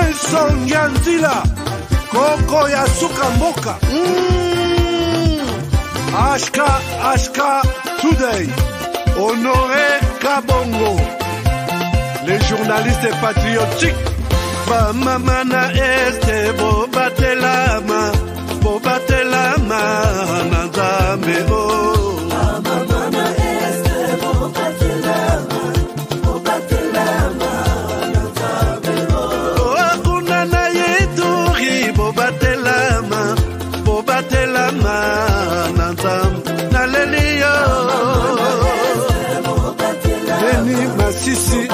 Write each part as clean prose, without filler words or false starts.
Nelson Yanzila, Koko ya Sukamboka, Ashka Today, Honoré Kabongo, les journalistes patriotiques, Bamamana Este, Bobatelama, Nanzambe, oh. Bamamana Este, Bobatelama, Nanzambe, oh. Akunana Yeduri, Bobatelama, Nanzambe, Nalelio, Beni Masisi,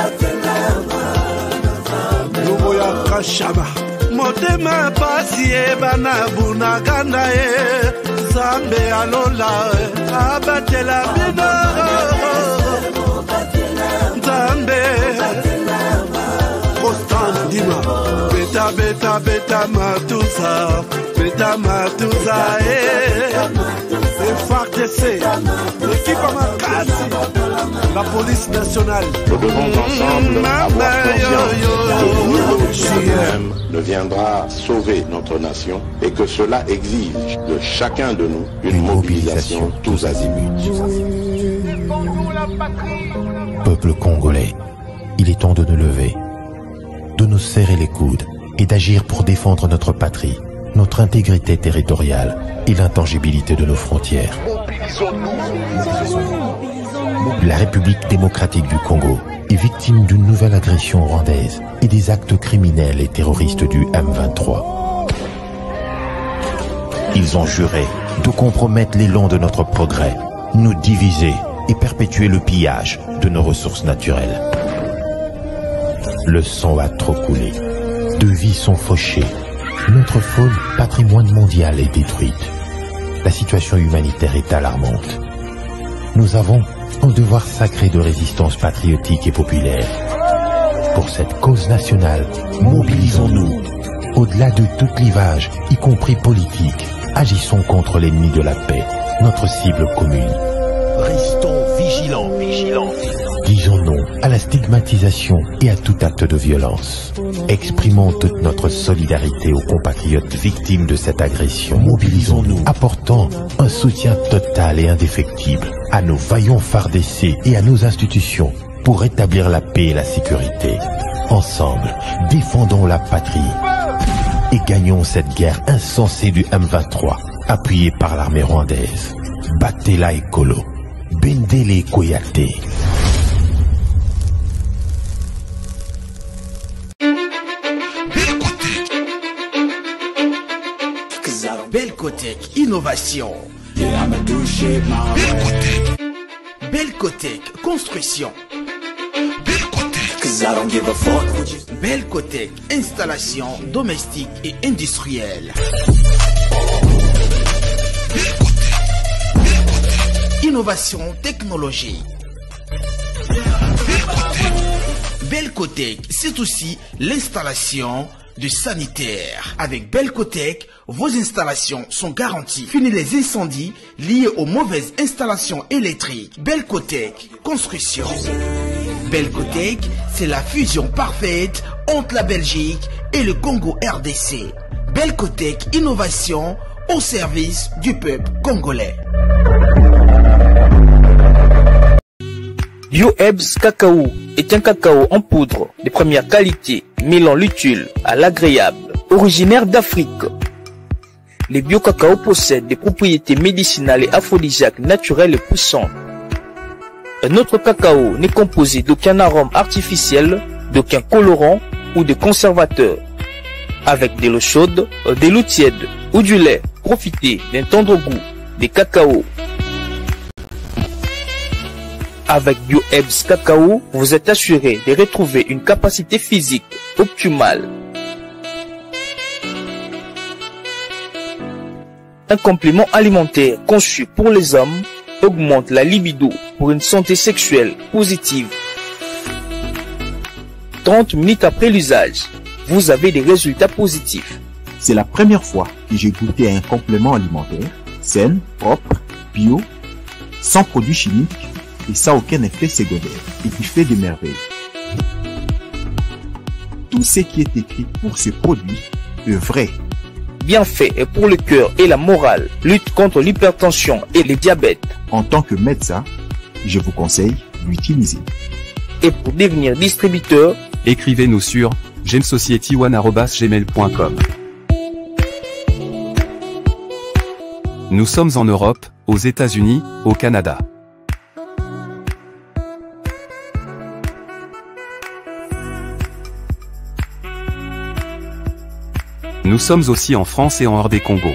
Luboya Kashaba. Motema pasi bana bunaganda Zambe alola abatela bino Zambe Constant Dima Beta matuza FARDC l'équipe Amakasi la police nationale. Nous devons ensemble avoir conscience que lui-même ne viendra sauver notre nation et que cela exige de chacun de nous une mobilisation tous azimuts. Peuple congolais, il est temps de nous lever, de nous serrer les coudes et d'agir pour défendre notre patrie, notre intégrité territoriale et l'intangibilité de nos frontières. La République démocratique du Congo est victime d'une nouvelle agression rwandaise et des actes criminels et terroristes du M23. Ils ont juré de compromettre l'élan de notre progrès, nous diviser et perpétuer le pillage de nos ressources naturelles. Le sang a trop coulé, de vies sont fauchées, notre faune, patrimoine mondial, est détruite. La situation humanitaire est alarmante. Nous avons un devoir sacré de résistance patriotique et populaire. Pour cette cause nationale, mobilisons-nous. Au-delà de tout clivage, y compris politique, agissons contre l'ennemi de la paix, notre cible commune. Restons vigilants. Disons non à la stigmatisation et à tout acte de violence. Exprimons toute notre solidarité aux compatriotes victimes de cette agression. Mobilisons-nous, apportant un soutien total et indéfectible à nos vaillants FARDC et à nos institutions pour rétablir la paix et la sécurité. Ensemble, défendons la patrie et gagnons cette guerre insensée du M23, appuyée par l'armée rwandaise. Batela Ekolo, Bendele Koyate. Belcotech Innovation. Belcotech Construction. Belcotech Installation domestique et industrielle. Innovation technologique. Belcotech, c'est aussi l'installation de sanitaire. Avec Belcotech, vos installations sont garanties. Fini les incendies liés aux mauvaises installations électriques. Belcotech Construction. Belcotech, c'est la fusion parfaite entre la Belgique et le Congo RDC. Belcotech Innovation au service du peuple congolais. BioHerbs Cacao est un cacao en poudre de première qualité, mêlant l'utile à l'agréable, originaire d'Afrique. Les bio-cacao possèdent des propriétés médicinales et aphrodisiaques naturelles et puissantes. Un autre cacao n'est composé d'aucun arôme artificiel, d'aucun colorant ou de conservateur. Avec de l'eau chaude, de l'eau tiède ou du lait, profitez d'un tendre goût des cacao. Avec BioHerbs Cacao, vous êtes assuré de retrouver une capacité physique optimale. Un complément alimentaire conçu pour les hommes augmente la libido pour une santé sexuelle positive. 30 minutes après l'usage, vous avez des résultats positifs. C'est la première fois que j'ai goûté à un complément alimentaire sain, propre, bio, sans produits chimiques et sans aucun effet secondaire et qui fait des merveilles. tout ce qui est écrit pour ces produits est vrai. Bienfait est pour le cœur et la morale. Lutte contre l'hypertension et le diabète. En tant que médecin, je vous conseille d'utiliser. Et pour devenir distributeur, écrivez-nous sur gemsociety1@gmail.com. Nous sommes en Europe, aux États-Unis, au Canada. Nous sommes aussi en France et en hors des Congo.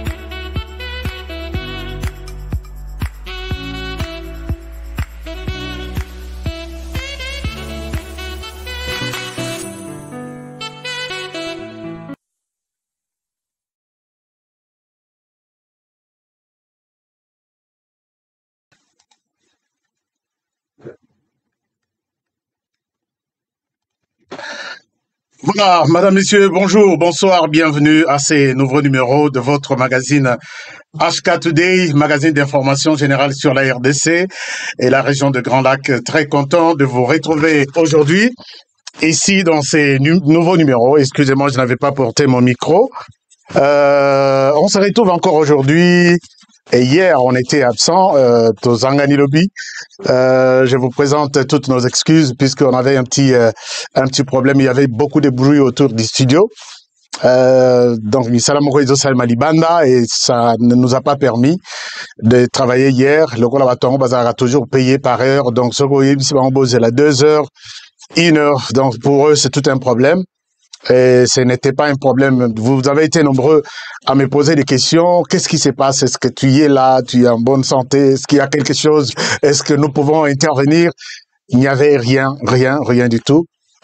Voilà, madame, messieurs, bonjour, bonsoir, bienvenue à ces nouveaux numéros de votre magazine HK Today, magazine d'information générale sur la RDC et la région de Grand Lac. Très content de vous retrouver aujourd'hui, ici dans ces nouveaux numéros. Excusez-moi, je n'avais pas porté mon micro. On se retrouve encore aujourd'hui. Et hier, on était absent au Zangani Lobby. Je vous présente toutes nos excuses puisqu'on avait un petit problème. Il y avait beaucoup de bruit autour du studio. Donc, Malibanda, et ça ne nous a pas permis de travailler hier. Le Gola Batongo Bazar a toujours payé par heure. Donc, ce c'est la 2 heures, 1 heure. Donc, pour eux, c'est tout un problème. Et ce n'était pas un problème. Vous avez été nombreux à me poser des questions. Qu'est-ce qui se passe? Est-ce que tu es là? Tu es en bonne santé? Est-ce qu'il y a quelque chose? Est-ce que nous pouvons intervenir? Il n'y avait rien du tout.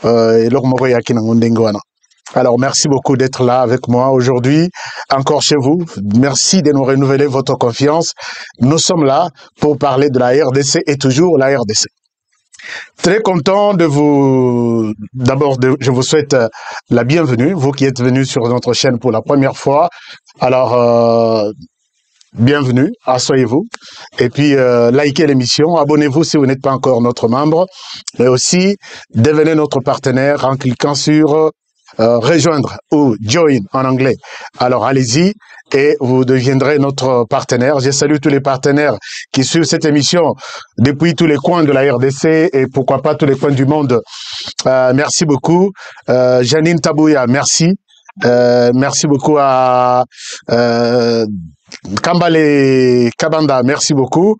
Alors, merci beaucoup d'être là avec moi aujourd'hui, encore chez vous. Merci de nous renouveler votre confiance. Nous sommes là pour parler de la RDC et toujours la RDC. Très content de vous... D'abord, je vous souhaite la bienvenue, vous qui êtes venus sur notre chaîne pour la première fois. Alors, bienvenue, asseyez-vous. Et puis, likez l'émission, abonnez-vous si vous n'êtes pas encore notre membre. Mais aussi, devenez notre partenaire en cliquant sur rejoindre ou join en anglais. Alors, allez-y et vous deviendrez notre partenaire. Je salue tous les partenaires qui suivent cette émission depuis tous les coins de la RDC et pourquoi pas tous les coins du monde. Merci beaucoup. Janine Tabouya, merci. Merci beaucoup à Kambale Kabanda, merci beaucoup.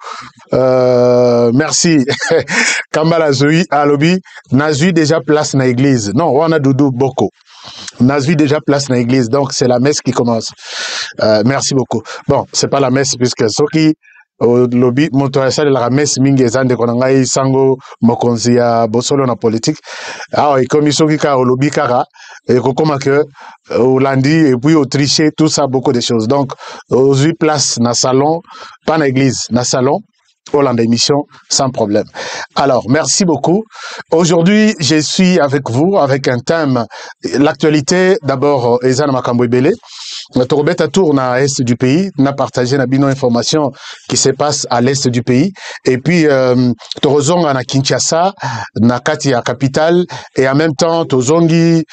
Merci. Kambala Zoui Alobi, Nazui déjà place na église. Non, on a Doudou Boko. Nazui déjà place na église, donc c'est la messe qui commence. Merci beaucoup. Bon, c'est pas la messe puisque ceux qui au lobby motorisé la messe mingi ezande konangai sango mokonzi ya bosolo na politique. Ah, et comme ils ka au lobby kara et comment que au lundi et puis au tricher tout ça beaucoup de choses. Donc aux 8 places na salon, pas na église, na salon. Hollande émission sans problème. Alors, merci beaucoup. Aujourd'hui, je suis avec vous avec un thème, l'actualité, d'abord, Ezana Makambo Ebele. Torobeta tourne à l'est du pays, n'a partagé na bino information qui se passe à l'est du pays. Et puis, Torozonga na Kinshasa, na Katia capitale, et en même temps, Tozongi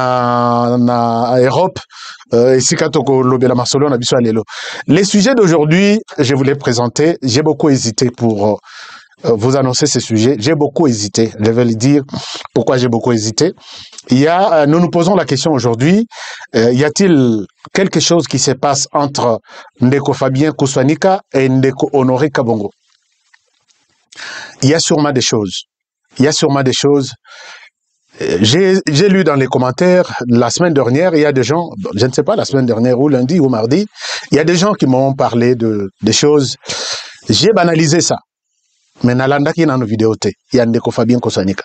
na Europe, et Sikatoko Lobela Masolo na biso alelo. Les sujets d'aujourd'hui, je vous les présenter. J'ai beaucoup hésité pour vous annoncer ces sujets. J'ai beaucoup hésité. Je vais le dire pourquoi j'ai beaucoup hésité. Nous nous posons la question aujourd'hui, y a-t-il quelque chose qui se passe entre Ndeko Fabien Kouswanika et Ndeko Honoré Kabongo? Il y a sûrement des choses. Il y a sûrement des choses. J'ai lu dans les commentaires la semaine dernière, il y a des gens, je ne sais pas, la semaine dernière ou lundi ou mardi, il y a des gens qui m'ont parlé de des choses. J'ai banalisé ça. Mais nalanda ki na vidéo te, il y a Ndeko Fabien Kouswanika.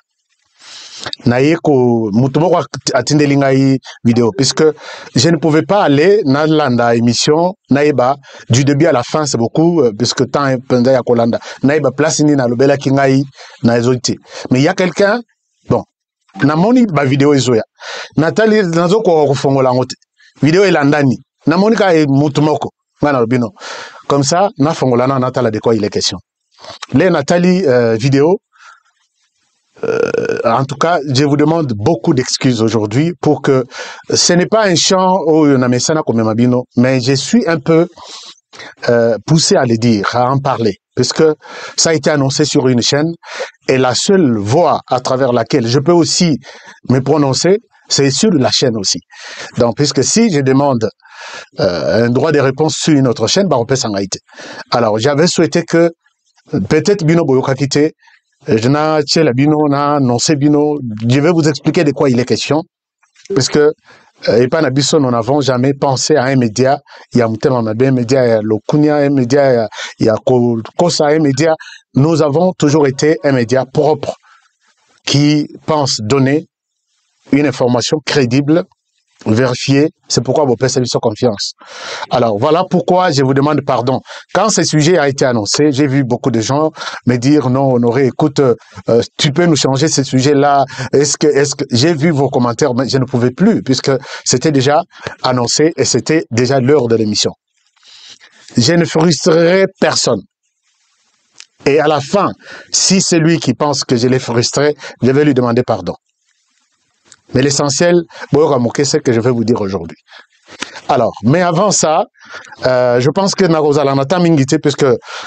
Naïko mutumoko atindeli ngai vidéo puisque je ne pouvais pas aller dans la émission naïba du début à la fin, c'est beaucoup puisque temps est pendant ya kolanda naïba place ni na lobela ki ngai na ezoti. Mais il y a quelqu'un, bon, namoni ba vidéo ezoya natali nazo ko fongola ngote vidéo elandani namoni ka mutumoko ngana lobino comme ça na fongola na natala de quoi il est question. Les Nathalie vidéo en tout cas, je vous demande beaucoup d'excuses aujourd'hui pour que ce n'est pas un chant où on a mis ça comme Mabino, mais je suis un peu poussé à le dire, à en parler, parce que ça a été annoncé sur une chaîne et la seule voie à travers laquelle je peux aussi me prononcer, c'est sur la chaîne aussi. Donc, puisque si je demande un droit de réponse sur une autre chaîne, bah, on peut s'en arrêter. Alors, j'avais souhaité que peut-être Bino Boyokakite, je vais vous expliquer de quoi il est question, parce que et pas Nabiso, nous n'avons jamais pensé à un média. Il y a un média, il y a Lokunia, un média, il y a Kosa, un média. Nous avons toujours été un média propre qui pense donner une information crédible, vérifiée. C'est pourquoi vous pouvez sur confiance. Alors, voilà pourquoi je vous demande pardon. Quand ce sujet a été annoncé, j'ai vu beaucoup de gens me dire, non, Honoré, écoute, tu peux nous changer ce sujet-là. Est-ce que, j'ai vu vos commentaires, mais je ne pouvais plus, puisque c'était déjà annoncé et c'était déjà l'heure de l'émission. Je ne frustrerai personne. Et à la fin, si c'est lui qui pense que je l'ai frustré, je vais lui demander pardon. Mais l'essentiel, c'est ce que je vais vous dire aujourd'hui. Alors, mais avant ça, je pense que Narozala n'a pas mingité puisque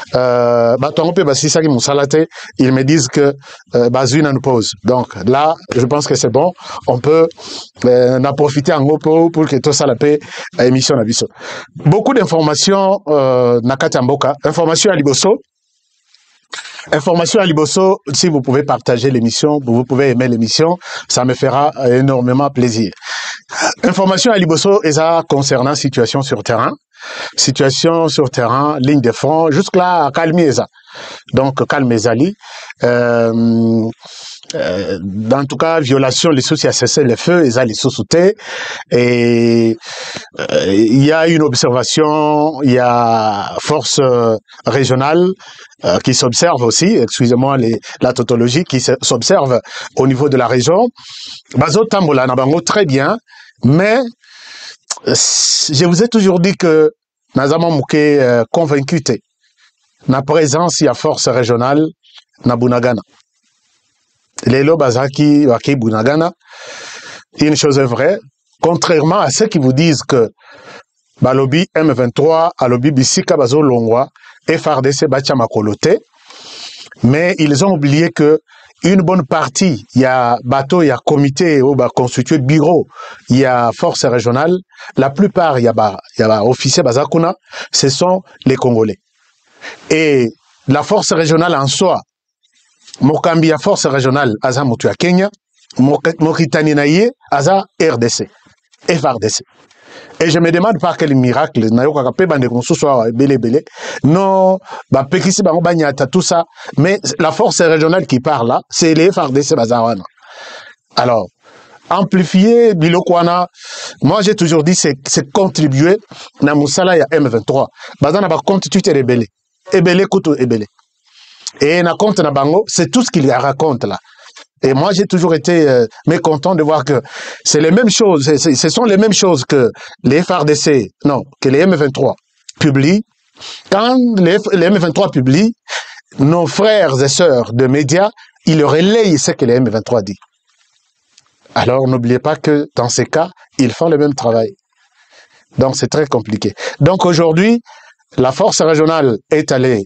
ils me disent que Bazuna nous pose. Donc là, je pense que c'est bon. On peut en profiter en gros pour que tout ça la paix à émission Nabiso. Beaucoup d'informations Nakati Mboka, informations à Liboso. Information à Liboso, si vous pouvez partager l'émission, vous pouvez aimer l'émission, ça me fera énormément plaisir. Information à Liboso, et ça concernant situation sur terrain. Situation sur terrain, ligne de front, jusque-là, calmez-ça. Donc, calmez-ali. En tout cas, violation, les soucis à cesser le feu, et ça, les sous-soutés. Et il y a une observation, il y a force régionale qui s'observe aussi, excusez-moi la tautologie, qui s'observe au niveau de la région. Bazo Tambola, Nabango, très bien, mais je vous ai toujours dit que Nazama Mouké convaincu na présence, il y a force régionale na Bunagana. Lelo Bazaki Waki Bunagana, une chose est vraie, contrairement à ceux qui vous disent que Balobi M23, Alobi Bissika Bazo Longwa, FRDC Bachamakolote, mais ils ont oublié que une bonne partie, il y a bateau, il y a comité, constitué bureau, il y a force régionale, la plupart, il y a officiers Bazakuna, ce sont les Congolais. Et la force régionale en soi, Mokambi a force régionale, Aza Motu à Kenya, Mauritanie Naye, Aza RDC, FRDC. Et je me demande par quel miracle, non, tout ça, mais la force régionale qui parle là, c'est les FRDC Bazawana. Alors, amplifier Bilokwana, moi j'ai toujours dit c'est contribuer, na Moussala ya M23, Bazana va constituer rebelle, ebele kutu ebele. Et na compte na bango, c'est tout ce qu'il raconte là. Et moi, j'ai toujours été mécontent de voir que c'est les mêmes choses, ce sont les mêmes choses que les FRDC, non, que les M23 publient. Quand les M23 publient, nos frères et sœurs de médias, ils relayent ce que les M23 disent. Alors, n'oubliez pas que dans ces cas, ils font le même travail. Donc, c'est très compliqué. Donc, aujourd'hui, la force régionale est allée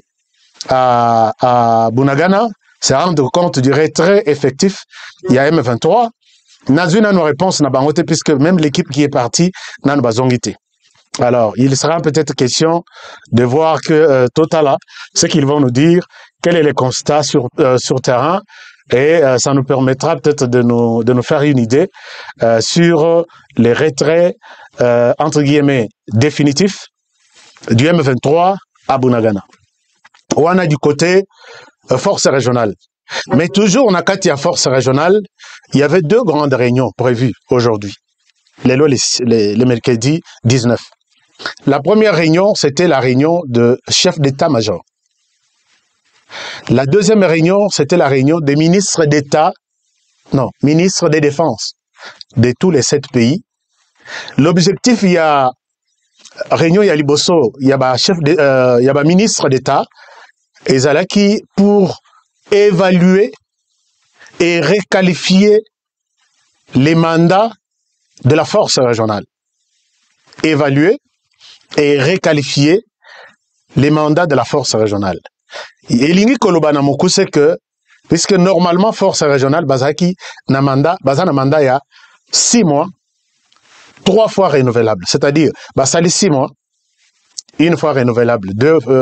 à Bunagana, se rendre compte du retrait effectif. Il y a M23. Nazuna nos réponses n'a pas noté puisque même l'équipe qui est partie n'a pas zongité. Alors, il sera peut-être question de voir que Totala, ce qu'ils vont nous dire, quel est le constat sur terrain, et ça nous permettra peut-être de nous faire une idée sur les retraits entre guillemets définitifs du M23 à Bunagana. On a du côté force régionale. Mais toujours, on a quand il y a force régionale, il y avait deux grandes réunions prévues aujourd'hui. Le mercredi 19. La première réunion, c'était la réunion de chef d'état-major. La deuxième réunion, c'était la réunion des ministres d'État, non, ministres des Défenses de tous les 7 pays. L'objectif, il y a réunion, il y a Liboso, il y a ministre d'État, et Zalaki pour évaluer et requalifier les mandats de la force régionale. Évaluer et requalifier les mandats de la force régionale. Et l'ingi kolobana moku c'est que, puisque normalement force régionale, bazaki na mandat il y a 6 mois, 3 fois renouvelable. C'est-à-dire, basali 6 mois, 1 fois renouvelable,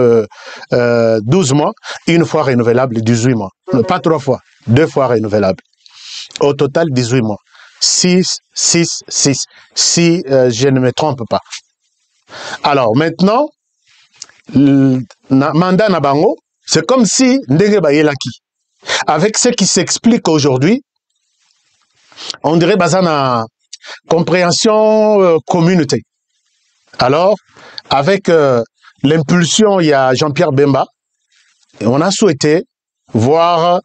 12 mois, 1 fois renouvelable, 18 mois. Pas 3 fois, 2 fois renouvelable. Au total, 18 mois. 6, 6, 6. Si je ne me trompe pas. Alors, maintenant, le mandat Nabango, c'est comme si Ndenge Bayelaki. Avec ce qui s'explique aujourd'hui, on dirait bazana compréhension communauté. Alors, avec l'impulsion, il y a Jean-Pierre Bemba, et on a souhaité voir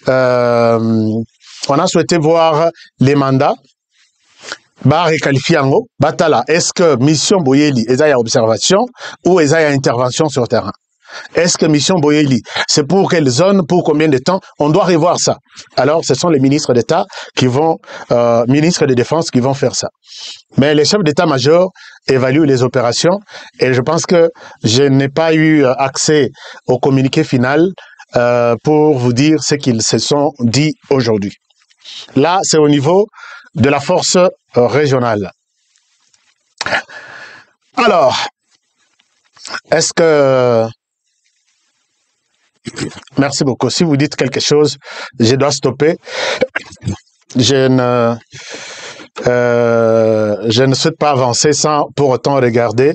les mandats requalifiés en haut. Batala, est-ce que mission Boyeli est à observation ou est à intervention sur terrain? Est-ce que mission Boyeli, c'est pour quelle zone, pour combien de temps? On doit revoir ça. Alors, ce sont les ministres d'État qui vont, ministres de Défense qui vont faire ça. Mais les chefs d'État-major évaluent les opérations et je pense que je n'ai pas eu accès au communiqué final pour vous dire ce qu'ils se sont dit aujourd'hui. Là, c'est au niveau de la force régionale. Alors, est-ce que... Merci beaucoup. Si vous dites quelque chose, je dois stopper. Je ne souhaite pas avancer sans pour autant regarder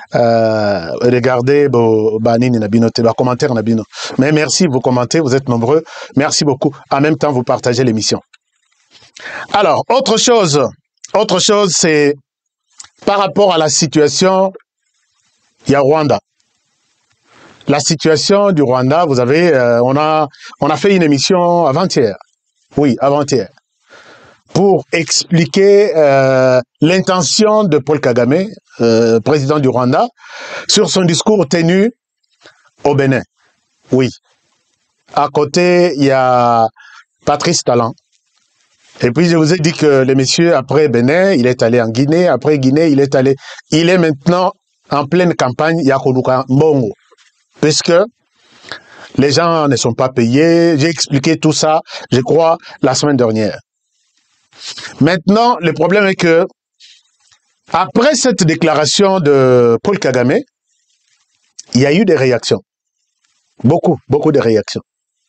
commentaires Nabino. Mais merci, vous commentez, vous êtes nombreux. Merci beaucoup. En même temps, vous partagez l'émission. Alors, autre chose, c'est par rapport à la situation, il y a Rwanda. La situation du Rwanda, vous avez, on a fait une émission avant-hier. Oui, avant-hier. Pour expliquer l'intention de Paul Kagame, président du Rwanda, sur son discours tenu au Bénin. Oui. À côté, il y a Patrice Talon. Et puis, je vous ai dit que le monsieur, après Bénin, il est allé en Guinée. Après Guinée, il est maintenant en pleine campagne, Yakoluka Mbongo. Puisque les gens ne sont pas payés. J'ai expliqué tout ça, je crois, la semaine dernière. Maintenant, le problème est que, après cette déclaration de Paul Kagame, il y a eu des réactions. Beaucoup de réactions.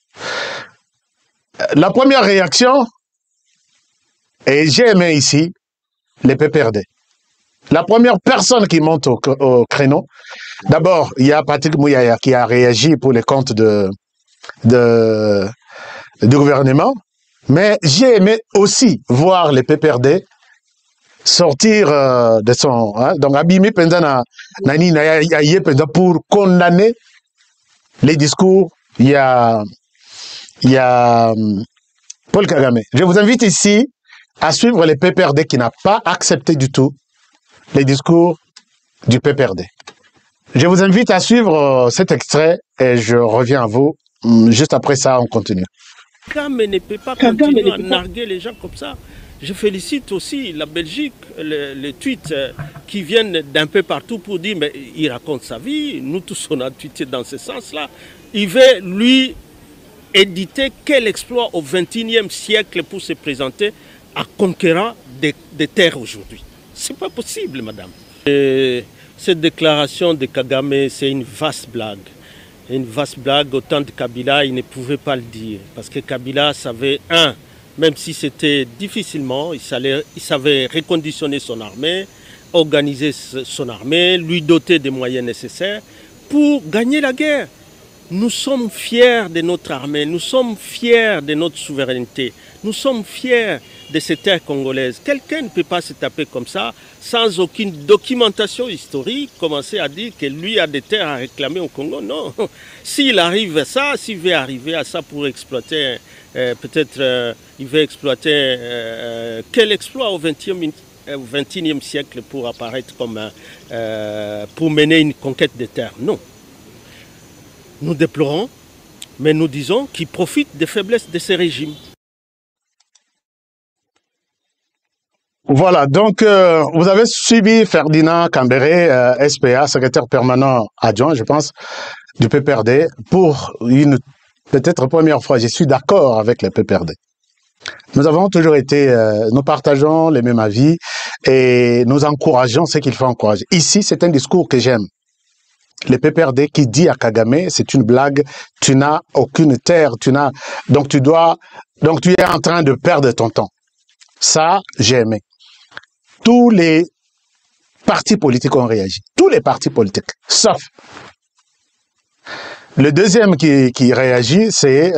La première réaction, et j'ai aimé ici, les PPRD. La première personne qui monte au créneau, d'abord, il y a Patrick Mouyaya qui a réagi pour les comptes du gouvernement, mais j'ai aimé aussi voir les PPRD sortir de son... donc, Abimi Pendana pour condamner les discours. Il y a Paul Kagame. Je vous invite ici à suivre les PPRD qui n'a pas accepté du tout les discours du PPRD. Je vous invite à suivre cet extrait et je reviens à vous. Juste après ça, on continue. Kagame ne peut pas continuer à narguer les gens comme ça. Je félicite aussi la Belgique, les tweets qui viennent d'un peu partout pour dire mais il raconte sa vie. Nous tous on a tweeté dans ce sens-là. Il veut lui éditer quel exploit au XXIe siècle pour se présenter à conquérant des terres aujourd'hui. C'est pas possible, madame. Et cette déclaration de Kagame, c'est une vaste blague. Une vaste blague, au temps de Kabila, il ne pouvait pas le dire. Parce que Kabila savait, même si c'était difficilement, il savait reconditionner son armée, organiser son armée, lui doter des moyens nécessaires pour gagner la guerre. Nous sommes fiers de notre armée, nous sommes fiers de notre souveraineté, nous sommes fiers de ces terres congolaises. Quelqu'un ne peut pas se taper comme ça, sans aucune documentation historique, commencer à dire que lui a des terres à réclamer au Congo. Non, s'il arrive à ça, s'il veut arriver à ça pour exploiter, peut-être il veut exploiter quel exploit au XXIe siècle pour apparaître comme, pour mener une conquête des terres. Non. Nous déplorons, mais nous disons qu'il profite des faiblesses de ces régimes. Voilà, donc vous avez suivi Ferdinand Cambéré, SPA, secrétaire permanent adjoint, je pense, du PPRD, pour une peut-être première fois. Je suis d'accord avec le PPRD. Nous avons toujours été, nous partageons les mêmes avis et nous encourageons ce qu'il faut encourager. Ici, c'est un discours que j'aime. Le PPRD qui dit à Kagame, c'est une blague, tu n'as aucune terre, donc tu es en train de perdre ton temps. Ça, j'ai aimé. Tous les partis politiques ont réagi. Tous les partis politiques, sauf. Le deuxième qui réagit, c'est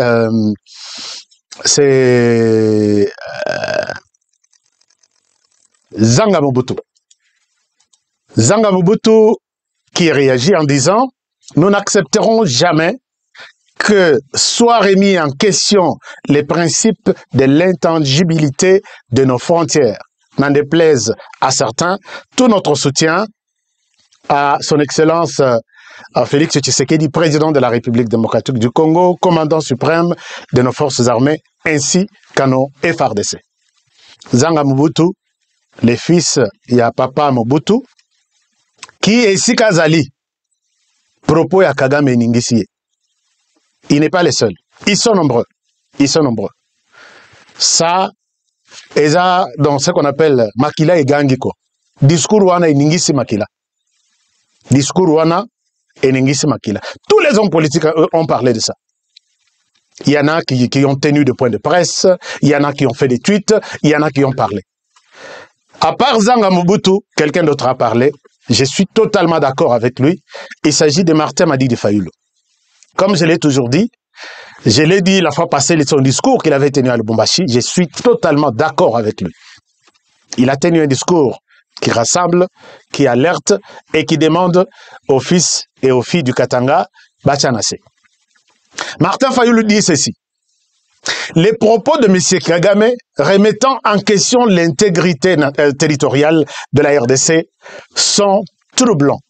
Zanga Mobutu. Zanga Mobutu qui réagit en disant « Nous n'accepterons jamais que soient remis en question les principes de l'intangibilité de nos frontières. N'en déplaise à certains, tout notre soutien à son Excellence Félix Tshisekedi, président de la République démocratique du Congo, commandant suprême de nos forces armées, ainsi qu'à nos FARDC. Zanga Mobutu, le fils ya papa Mobutu, qui est ici Kazali, propos ya Kagame Ningisiye. Il n'est pas le seul. Ils sont nombreux. Ils sont nombreux. Ça, et ça, dans ce qu'on appelle Makila et Gangiko. Discours wana et Ningisi Makila. Discours wana et Ningisi Makila. Tous les hommes politiques ont parlé de ça. Il y en a qui ont tenu des points de presse, il y en a qui ont fait des tweets, il y en a qui ont parlé. À part Zanga Mobutu, quelqu'un d'autre a parlé. Je suis totalement d'accord avec lui. Il s'agit de Martin Madi Fayulu. Comme je l'ai toujours dit, je l'ai dit la fois passée, son discours qu'il avait tenu à Lubumbashi, je suis totalement d'accord avec lui. Il a tenu un discours qui rassemble, qui alerte et qui demande aux fils et aux filles du Katanga, Bachanase. Martin Fayulu dit ceci. Les propos de M. Kagame remettant en question l'intégrité territoriale de la RDC sont troublants.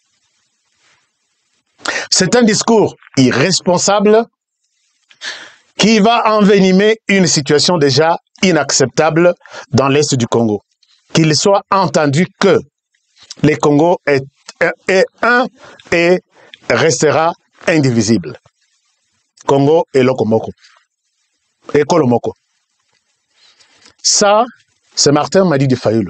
C'est un discours irresponsable qui va envenimer une situation déjà inacceptable dans l'Est du Congo. Qu'il soit entendu que le Congo est un et restera indivisible. Congo et Lokomoko. Et Kolomoko. Ça, c'est Martin Madi Fayulu.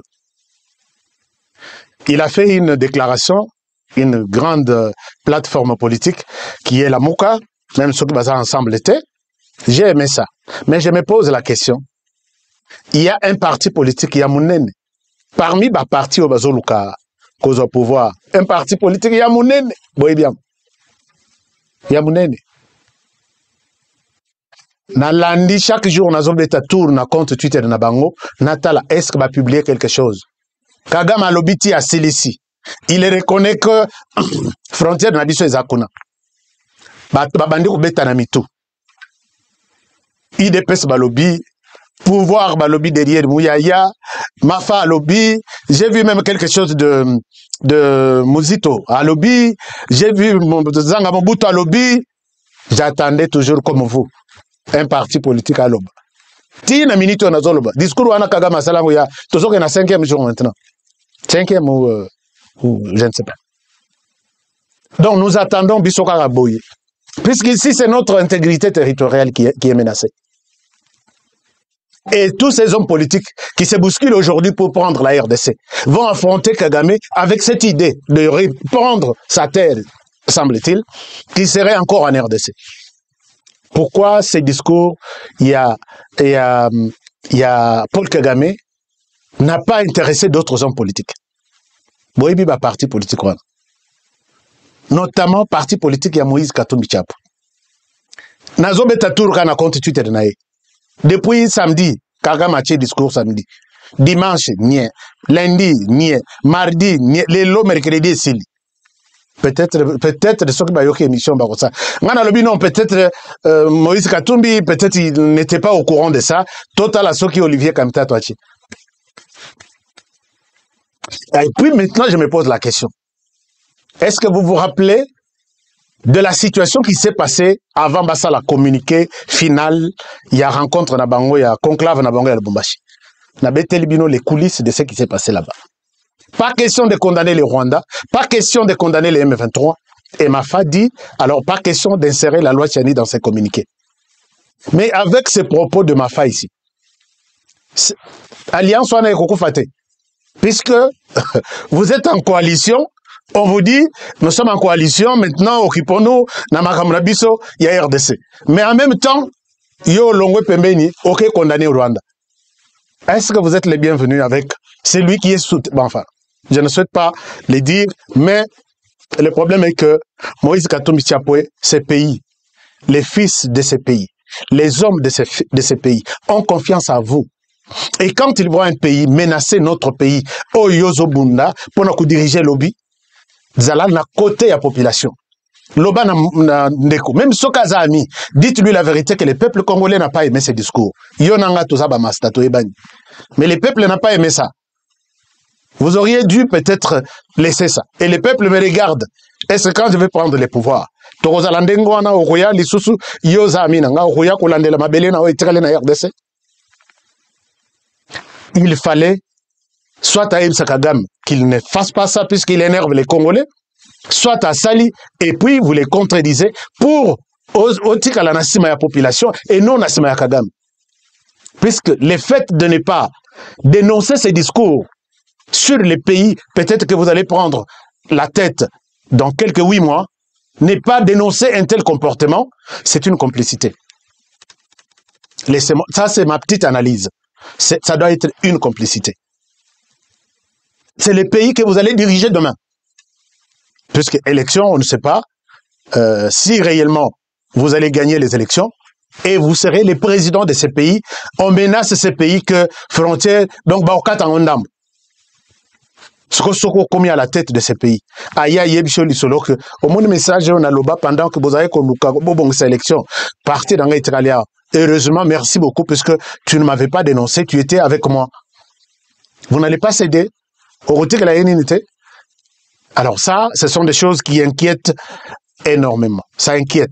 Il a fait une déclaration, une grande plateforme politique qui est la Mouka, même ceux qui basent ensemble étaient. J'ai aimé ça. Mais je me pose la question. Il y a un parti politique, il y a Mounene. Parmi les partis au Bazoluka, cause au pouvoir, un parti politique, il y a Mounene. Boy bien. Il y a Mounene. Na lundi, chaque jour, on a zobeta tour na compte Twitter de Nabango. Natala, est-ce qu'il va publier quelque chose? Kagame a l'obiti à Célici. Il reconnaît que frontière de Nabiso est Akuna. Babandi ou beta na mitou. IDPS balobi, pouvoir balobi derrière Mouyaya, Mafa à lobby. J'ai vu même quelque chose de Muzito à lobby. J'ai vu Zanga Mobutu à lobby. J'attendais toujours comme vous. Un parti politique à l'oba. Tina minute on a zoloba. Discours wana Kagame salango ya. Tozo que na 5e jour maintenant. 5e ou je ne sais pas. Donc nous attendons Bisoka Raboye. Puisqu'ici c'est notre intégrité territoriale qui est menacée. Et tous ces hommes politiques qui se bousculent aujourd'hui pour prendre la RDC vont affronter Kagame avec cette idée de reprendre sa terre, semble-t-il, qui serait encore en RDC. Pourquoi ces discours, il y a Paul Kagame n'a pas intéressé d'autres hommes politiques. Boyebi ba parti politique wana. Notamment parti politique ya Moïse Katumbi Tchap. Nazo beta tour kana compte Twitter nae. Depuis samedi, Kagame a fait discours samedi. Dimanche, nie. Lundi, nie. Mardi, nie. Le mercredi, sili. Peut-être de ceux qui ont eu émission, non, peut-être Moïse Katumbi, peut-être il n'était pas au courant de ça. Total à ceux qui Olivier Kamta Toachi. Et puis maintenant, je me pose la question. Est-ce que vous vous rappelez de la situation qui s'est passée avant Bassa la communiqué final, il y a rencontre na bango, il y a conclave na bango, il y a Lubumbashi. les coulisses de ce qui s'est passé là-bas. Pas question de condamner le Rwanda, pas question de condamner les M23. Et Mafa dit, alors pas question d'insérer la loi Tchani dans ses communiqués. Mais avec ces propos de Mafa ici, Alliance Wana Ekoko Fate, puisque vous êtes en coalition, on vous dit, nous sommes en coalition, maintenant, occupons-nous, Namakamrabiso, il y a RDC. Mais en même temps, Yo Longwe Pembeni, ok, condamné au Rwanda. Est-ce que vous êtes les bienvenus avec celui qui est sous... Bon, enfin, je ne souhaite pas le dire, mais le problème est que Moïse Katumbi Tchapoué, ces pays, les fils de ces pays, les hommes de ces pays ont confiance à vous. Et quand ils voient un pays menacer notre pays, Oyozo Bunda, pour nous diriger le lobby, Zala n'a côté la population. Loba na ndeko. Même Sokaza ami, dites-lui la vérité que le peuple congolais n'a pas aimé ces discours. Yonanga toza ba mastato ebani. Mais le peuple n'a pas aimé ça. Vous auriez dû peut-être laisser ça. Et le peuple me regarde. Est-ce que quand je vais prendre les pouvoirs, Togoza landengo na okoya lisusu yoza amina nga okoya kolandela mabele na oetikale na RDC. Il fallait soit à Ibsa Kagame qu'il ne fasse pas ça puisqu'il énerve les Congolais, soit à Sali, et puis vous les contredisez pour Otika la Nassima ya population et non Nassima ya Kagame. Puisque le fait de ne pas dénoncer ces discours sur les pays, peut-être que vous allez prendre la tête dans quelques 8 mois, n'est pas dénoncer un tel comportement, c'est une complicité. Laissez-moi, ça c'est ma petite analyse. Ça doit être une complicité. C'est le pays que vous allez diriger demain. Puisque élection, on ne sait pas si réellement vous allez gagner les élections et vous serez le président de ces pays. On menace ces pays que frontières, donc Baokat en Ondam. Soko commis à la tête de ces pays. Aya yebisho lisolo que au moins message on a loba pendant que vous avez konuka bon sélection parti dans l'Italia. Heureusement, merci beaucoup puisque tu ne m'avais pas dénoncé, tu étais avec moi. Vous n'allez pas céder au côté de la unité. Alors ça, ce sont des choses qui inquiètent énormément. Ça inquiète.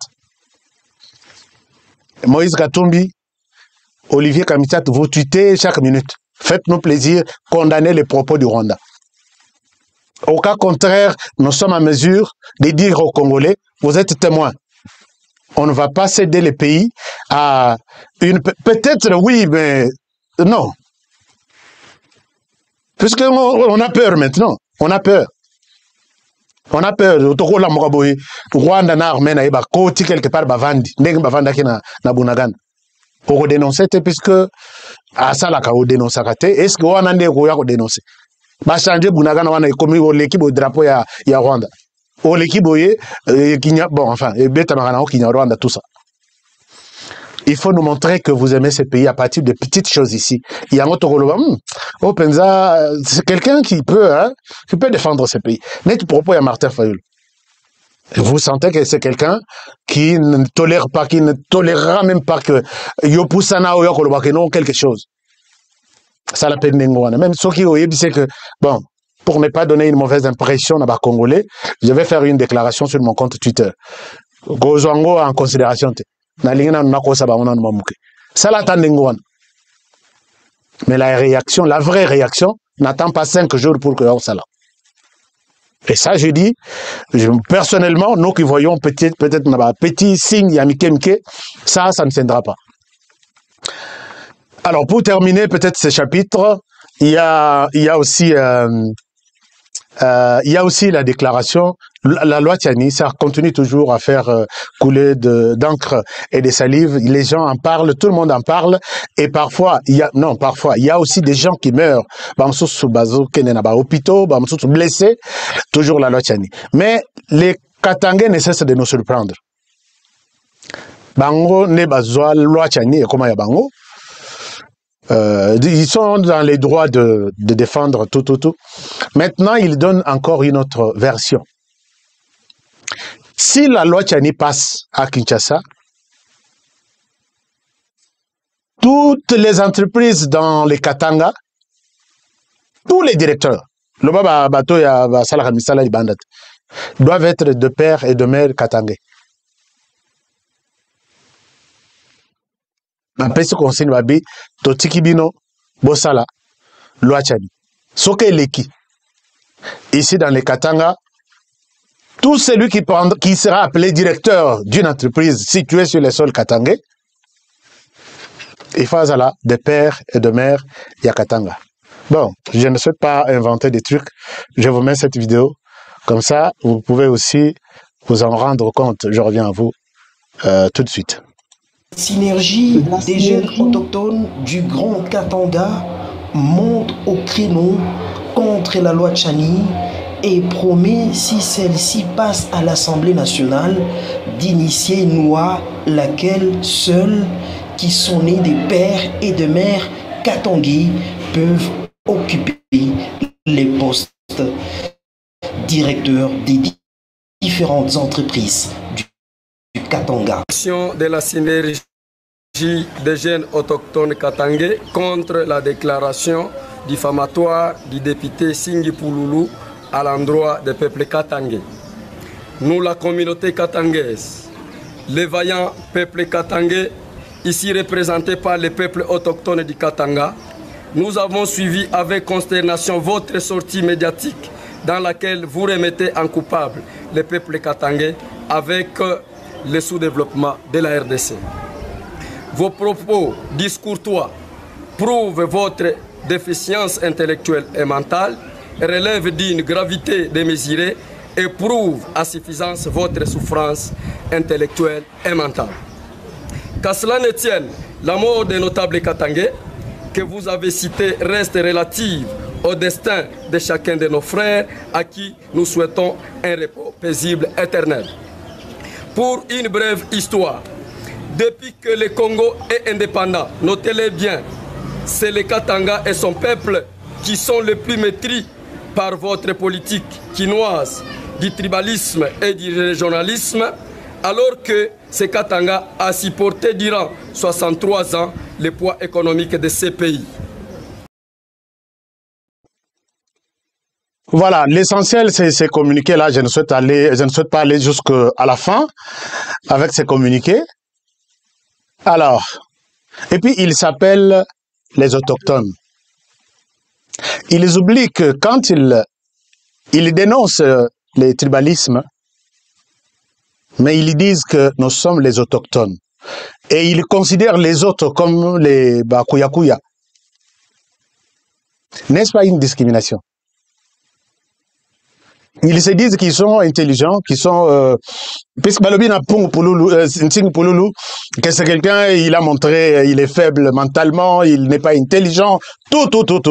Moïse Katumbi, Olivier Kamitat, vous tweetez chaque minute. Faites-nous plaisir, condamnez les propos du Rwanda. Au cas contraire, nous sommes en mesure de dire aux Congolais, vous êtes témoins. On ne va pas céder les pays à une... Peut-être oui, mais non. Puisqu'on a peur maintenant. On a peur. On a peur. Rwanda na Armée na koti quelque part bavandi. Ndenge bavanda ki na Bunagan. Pour dénoncer, puisque à ça la kao dénoncer kate. Est-ce que on a ndé ko ya ko dénoncer? Ba changer Bunagan wana komi l'équipe au drapeau ya Rwanda. Ou l'équipe bon enfin beta na ki Rwanda tout ça. Il faut nous montrer que vous aimez ces pays à partir de petites choses ici. Il y a un autre Openza, c'est quelqu'un qui peut défendre ces pays. Net propos à Martin Fayoul. Vous sentez que c'est quelqu'un qui ne tolère pas, qui ne tolérera même pas que Yopusana ou Yokolobakeno quelque chose. Ça la peine d'Engouana. Même ceux qui ont c'est que, bon, pour ne pas donner une mauvaise impression à Congolais, je vais faire une déclaration sur mon compte Twitter. Gozwango en considération. Mais la réaction, la vraie réaction, n'attend pas 5 jours pour que ça là. Et ça, je dis, personnellement, nous qui voyons peut-être petit signe Yamikemke, ça ne tiendra pas. Alors, pour terminer peut-être ce chapitre, il y a aussi la déclaration, la loi Tchani, ça continue toujours à faire couler d'encre et de salive. Les gens en parlent, tout le monde en parle. Et parfois, il y a aussi des gens qui meurent. Hôpitaux, blessés. Toujours la loi Tchani. Mais les Katangais ne cessent de nous surprendre. Bango ne bazwa loi Tchani et comment y a Bango? Ils sont dans les droits de défendre tout. Maintenant, ils donnent encore une autre version. Si la loi Tchani passe à Kinshasa, toutes les entreprises dans les Katanga, tous les directeurs, doivent être de père et de mère katangais. Bapesi conseil babi totiki bino Bossala, Loachani. Soke Leki. Ici dans les Katanga, tout celui qui sera appelé directeur d'une entreprise située sur les sols katangais, il faut des pères et de mères Yakatanga. Bon, je ne souhaite pas inventer des trucs. Je vous mets cette vidéo. Comme ça, vous pouvez aussi vous en rendre compte. Je reviens à vous tout de suite. Synergie des jeunes autochtones du Grand Katanga monte au créneau contre la loi Tchani et promet, si celle-ci passe à l'Assemblée nationale, d'initier une loi laquelle seuls qui sont nés des pères et de mères katangais peuvent occuper les postes directeurs des différentes entreprises du Katanga. De la synergie des jeunes autochtones katangais contre la déclaration diffamatoire du député Singhi Pouloulou à l'endroit des peuples katangais. Nous, la communauté katangaise, les vaillants peuples katangais, ici représentés par les peuples autochtones du Katanga, nous avons suivi avec consternation votre sortie médiatique dans laquelle vous remettez en coupable les peuples katangais avec le sous-développement de la RDC. Vos propos discourtois prouvent votre déficience intellectuelle et mentale, relèvent d'une gravité démesurée et prouvent à suffisance votre souffrance intellectuelle et mentale. Qu'à cela ne tienne, la mort des notables katangais que vous avez cité reste relative au destin de chacun de nos frères à qui nous souhaitons un repos paisible éternel. Pour une brève histoire, depuis que le Congo est indépendant, notez-le bien, c'est le Katanga et son peuple qui sont les plus maîtris par votre politique quinoise du tribalisme et du régionalisme, alors que ce Katanga a supporté durant 63 ans le poids économique de ces pays. Voilà, l'essentiel c'est ces communiqués-là. Je ne souhaite pas aller jusqu'à la fin avec ces communiqués. Alors, et puis ils s'appellent les autochtones. Ils oublient que quand ils dénoncent les tribalismes, mais ils disent que nous sommes les autochtones. Et ils considèrent les autres comme les Bakuyakuya. N'est-ce pas une discrimination? Ils se disent qu'ils sont intelligents, qu'ils sont... puisque Balobina Pouloulou, que c'est quelqu'un, il a montré, il est faible mentalement, il n'est pas intelligent, tout.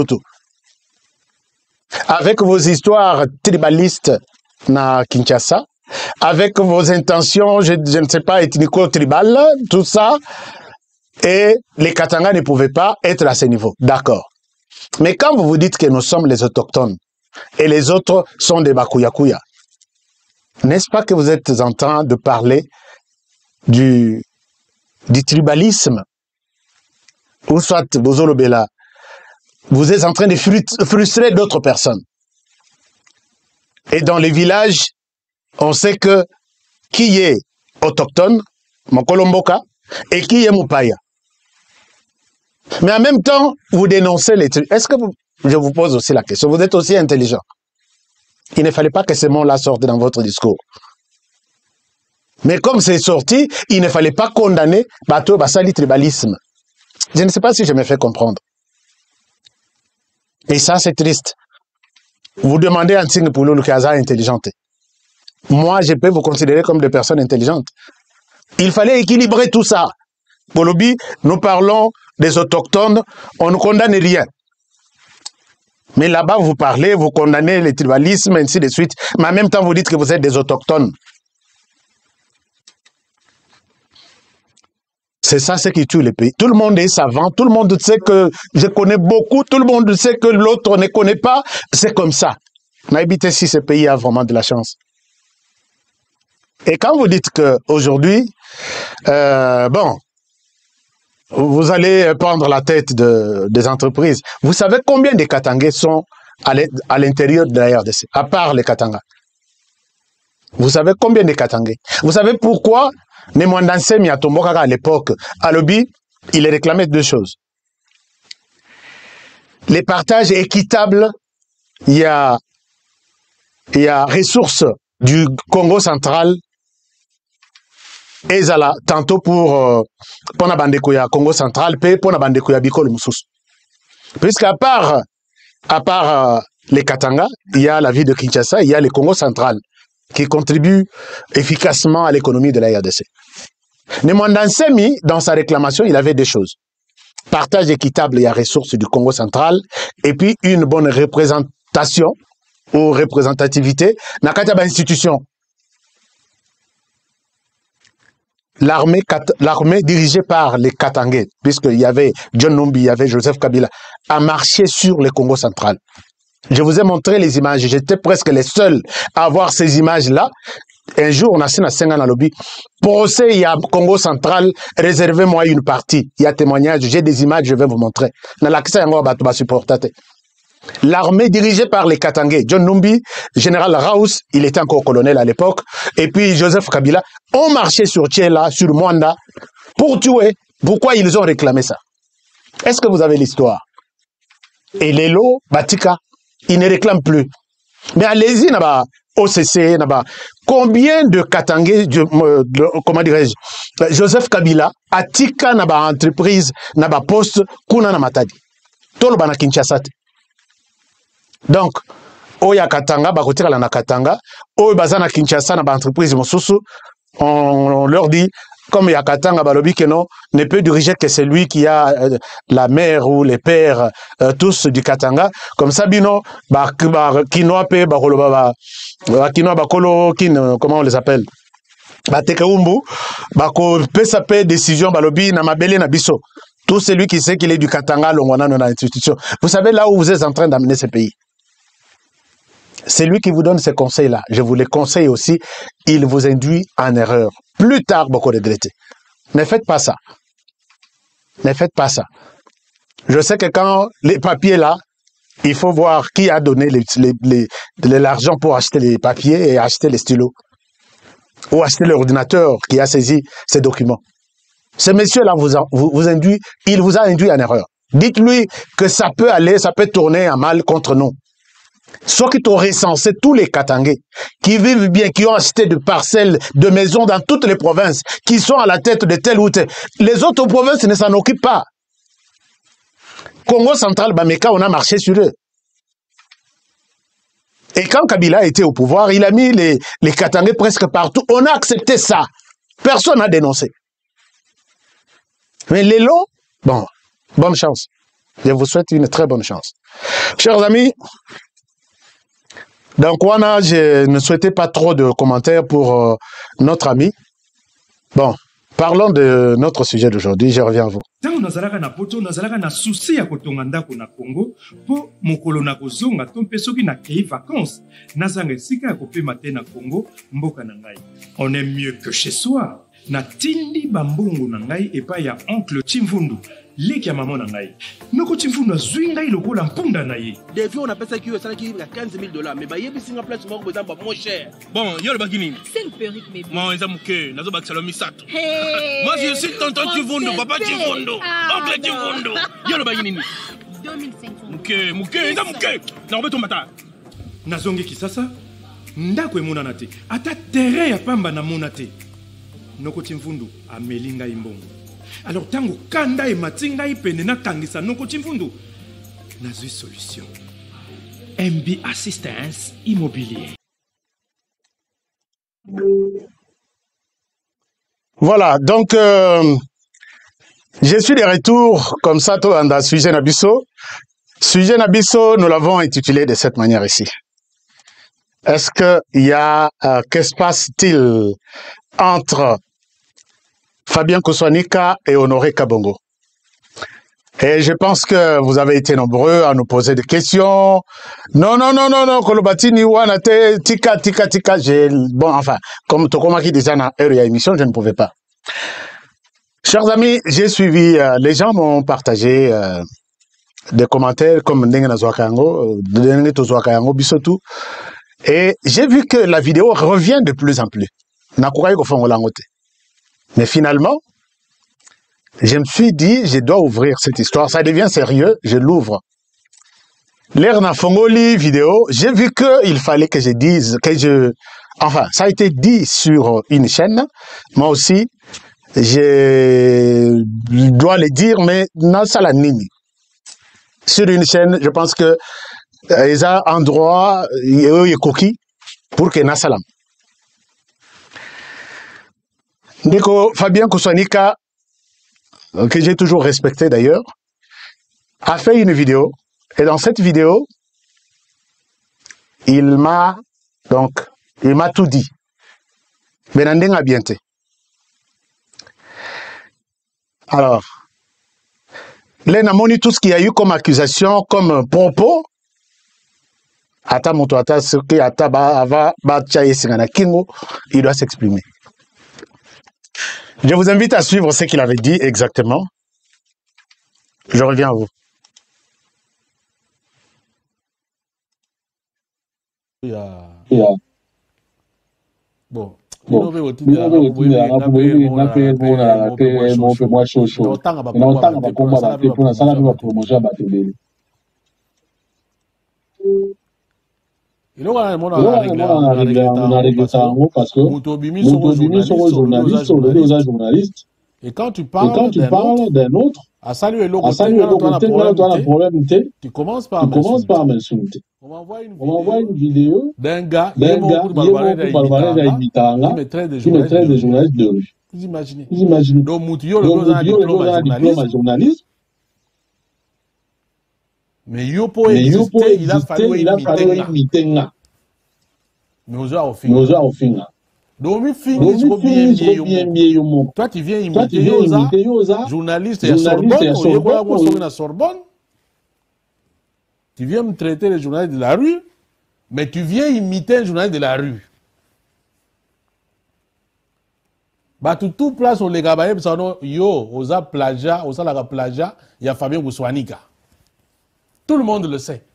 Avec vos histoires tribalistes na Kinshasa, avec vos intentions, je ne sais pas, ethnico-tribales, tout ça, et les Katanga ne pouvaient pas être à ce niveau. D'accord. Mais quand vous vous dites que nous sommes les autochtones, et les autres sont des Bakuyakuya, n'est-ce pas que vous êtes en train de parler du tribalisme, ou soit Bozolobela, vous êtes en train de frustrer d'autres personnes. Et dans les villages, on sait que qui est autochtone, Mokolomboka, et qui est Mupaya. Mais en même temps, vous dénoncez les trucs. Est-ce que je vous pose aussi la question, vous êtes aussi intelligent. Il ne fallait pas que ces mots-là sortent dans votre discours. Mais comme c'est sorti, il ne fallait pas condamner Bato Basali tribalisme. Je ne sais pas si je me fais comprendre. Et ça, c'est triste. Vous demandez à Ntsing Pouloulou Kaza intelligente. Moi, je peux vous considérer comme des personnes intelligentes. Il fallait équilibrer tout ça. Polobi, nous parlons des autochtones, on ne condamne rien. Mais là-bas, vous parlez, vous condamnez le tribalisme, ainsi de suite. Mais en même temps, vous dites que vous êtes des autochtones. C'est ça ce qui tue le pays. Tout le monde est savant, tout le monde sait que je connais beaucoup, tout le monde sait que l'autre ne connaît pas. C'est comme ça. N'habitez si ce pays a vraiment de la chance. Et quand vous dites qu'aujourd'hui, bon, vous allez prendre la tête des entreprises, vous savez combien de Katangais sont à l'intérieur de la RDC, à part les Katanga? Vous savez combien de Katangais? Vous savez pourquoi Nemwandansemi à Tombokaka à l'époque, à Lobi, il réclamait deux choses. les partages équitables, il y a ressources du Congo central, et là, tantôt pour la bandeko ya Congo central, puis pour la bandeko ya Bikolo Moussous. Puisqu'à part les Katanga, il y a la ville de Kinshasa, il y a le Congo central, qui contribue efficacement à l'économie de la RDC. Némanda Nsemi, dans sa réclamation, il avait deux choses. Partage équitable et à ressources du Congo central, et puis une bonne représentation ou représentativité dans la institution. L'armée dirigée par les Katangais, puisqu'il y avait John Numbi, il y avait Joseph Kabila, a marché sur le Congo central. Je vous ai montré les images, j'étais presque les seuls à voir ces images-là. Un jour, on a signé à Sengan lobby. Procès, il y a Congo central, réservez-moi une partie. Il y a témoignage, j'ai des images, je vais vous montrer. L'armée dirigée par les Katangais, John Numbi, général Raus, il était encore colonel à l'époque, et puis Joseph Kabila, ont marché sur Tchela, sur Mwanda, pour tuer. Pourquoi ils ont réclamé ça? Est-ce que vous avez l'histoire? Et Lelo, Batika, ils ne réclament plus. Mais allez-y, là-bas, OCC, là-bas, combien de Katangais, comment dirais-je, Joseph Kabila, a tika naba entreprise, naba poste, kuna na matadi. Tolo bana Kinshasa. Donc, Oya Katanga, Bakotira la na Katanga, Oya Bazana Kinshasa, na ba entreprise Mosusu, on leur dit, comme Yakatanga Balobi Keno, ne peut diriger que celui qui a la mère ou les pères, tous du Katanga. Comme ça, Bino, Kinoa Pe, Kinoa Bakolo, comment on les appelle? Batekaumbu, Bako Pesa Pe, décision Balobi, Namabele Nabiso. Tout celui qui sait qu'il est du Katanga, l'Ongwana dans l'institution. Vous savez là où vous êtes en train d'amener ce pays. C'est lui qui vous donne ces conseils-là. Je vous les conseille aussi. Il vous induit en erreur. Plus tard, beaucoup regretter. Ne faites pas ça. Ne faites pas ça. Je sais que quand les papiers là, il faut voir qui a donné l'argent pour acheter les papiers et acheter les stylos. Ou acheter l'ordinateur qui a saisi ces documents. Ce monsieur-là vous induit, il vous a induit en erreur. Dites-lui que ça peut aller, ça peut tourner à mal contre nous. Soit qui ont recensé tous les Katangais, qui vivent bien, qui ont acheté de parcelles, de maisons dans toutes les provinces, qui sont à la tête de telle ou telle. Les autres provinces ne s'en occupent pas. Congo central, Bameka, on a marché sur eux. Et quand Kabila était au pouvoir, il a mis les Katangais presque partout. On a accepté ça. Personne n'a dénoncé. Mais les lots, bon, bonne chance. Je vous souhaite une très bonne chance. Chers amis, donc, Wana, je ne souhaitais pas trop de commentaires pour notre ami. Bon, parlons de notre sujet d'aujourd'hui. Je reviens à vous. Tango nazalaka na poto nazalaka na souci ya kotonga ndako na Congo po mokolo na kozonga to mpe soki na kei vacances nazanga esika ya kopema te na Congo mboka na ngai. On est mieux que chez soi. Na tindi bambungu na ngai epai ya oncle Chimvundu. Leki ya maman na ngai. Noko Chimvundu azwi ngai lokola mpunda na ye. Depuis on appelle ça qui est à $15 000 mais bayebi singa place moko besoin ba moins cher. Bon, yo le bakini. C'est une perruque mais bon, eza muke, nazo bakisalo misato. Moi je suis tonton Chimvundu, papa Chimvundu, oncle Chimvundu. Yo le bakini. 2500. Muke, eza muke. Na obeto mata. Nazongi kisasa ndako emonana te. Ata terrain ya pamba na mona te. Noko Chimvundu amelinga imbongo. Alors tango kanda e matinga ipene na kangisa Noko Chimvundu nazwi solution. MB Assistance Immobilier. Voilà, donc je suis de retour comme ça dans Sujet Nabiso. Sujet Nabiso, nous l'avons intitulé de cette manière ici. Est-ce qu'il y a, que se passe-t-il entre Fabien Koswanika et Honoré Kabongo? Et je pense que vous avez été nombreux à nous poser des questions. Non, Kolobatini, Wanate, tika. Bon, enfin, comme Tokoma qui déjà dans l'heure émission, je ne pouvais pas. Chers amis, j'ai suivi, les gens m'ont partagé des commentaires comme Ndengena Zouakango, Ndengena Bisotou. Et j'ai vu que la vidéo revient de plus en plus. Mais finalement, je me suis dit, je dois ouvrir cette histoire. Ça devient sérieux, je l'ouvre. L'Erna Fongoli vidéo, j'ai vu qu'il fallait que je dise, enfin, ça a été dit sur une chaîne, moi aussi, je dois le dire, mais non, ça l'a nini. Sur une chaîne, je pense que ils ont un droit, et coquille, pour que na salam. Nico Fabien Kouswanika, que j'ai toujours respecté d'ailleurs, a fait une vidéo. Et dans cette vidéo, il m'a tout dit. Benandeng a bien été. Alors, là, on a montré tout ce qu'il y a eu comme accusation, comme propos. Ata moto ata ce que ata va tchaye singana kingo, il doit s'exprimer. Je vous invite à suivre ce qu'il avait dit exactement. Je reviens à vous. Bon, et quand tu parles d'un autre, à saluer le tu commences par m'insulter. On m'envoie une vidéo d'un gars qui me traite des journalistes de rue. Vous imaginez. Donc, Moutio, le diplôme journaliste. Mais Yopo existait, il a fallu imiter. Mais on a offert. Donc, toi, tu viens imiter Yosa, journaliste à Sorbonne. Tu viens me traiter les journalistes de la rue, mais tu viens imiter un journaliste de la rue. Bah, tout place au Legabaye, yo, osa plagia, il y a Fabien Kouswanika. Tout le monde le sait.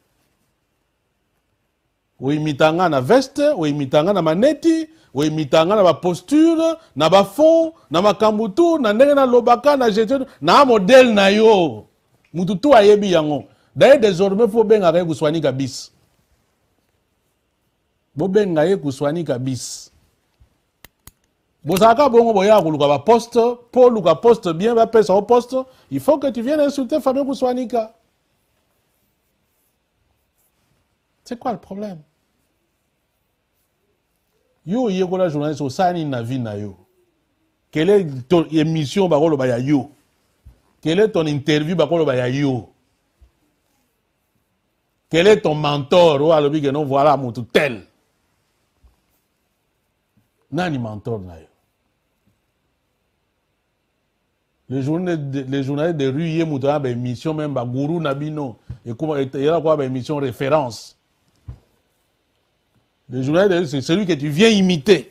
Ou imitanga na veste, ou imitanga na maneti, ou imitanga na ba posture, na ba fond, na makambutu, na ndenge na lobaka, na gestion, na modèle na yo. Mututu ayebi yango. D'ailleurs, désormais, il faut bien que Kouswanika bis. Il faut bien que Kouswanika bis. Poste, Paul ou poste bien, poste, il faut que tu viennes insulter Fabien Kouswanika. C'est quoi le problème? Yo, il y a un journaliste au Sani Navina yo. Quelle est ton émission Bakolo Baya yo? Quelle est ton interview Bakolo Baya yo? Quel est ton mentor? Ou alors, non, voilà, mon tout tel. Nani mentor là. Les journalistes de rue, il y a une émission, même, Gourou Nabino. Et il y a une émission référence. Les journalistes, c'est celui que tu viens imiter.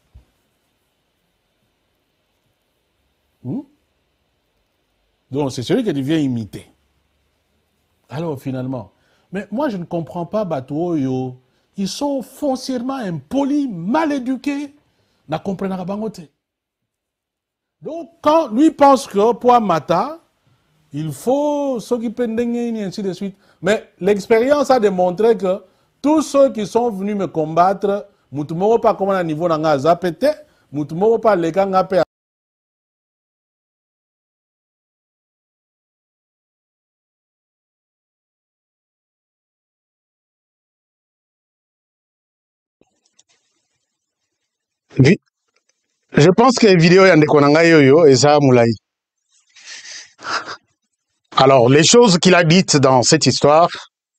Donc, c'est celui que tu viens imiter. Alors, finalement, mais moi, je ne comprends pas Batouoyo. Ils sont foncièrement impolis, mal éduqués. Na comprennent pas bangote. Donc, quand lui pense que pour Mata, il faut s'occuper d'engager, ainsi de suite. Mais l'expérience a démontré que tous ceux qui sont venus me combattre, Moutoumoro pas comment à niveau n'a zapété, Moutoumoro pas les gars n'a. Je pense que la vidéo est en et ça moulay. Alors, les choses qu'il a dites dans cette histoire,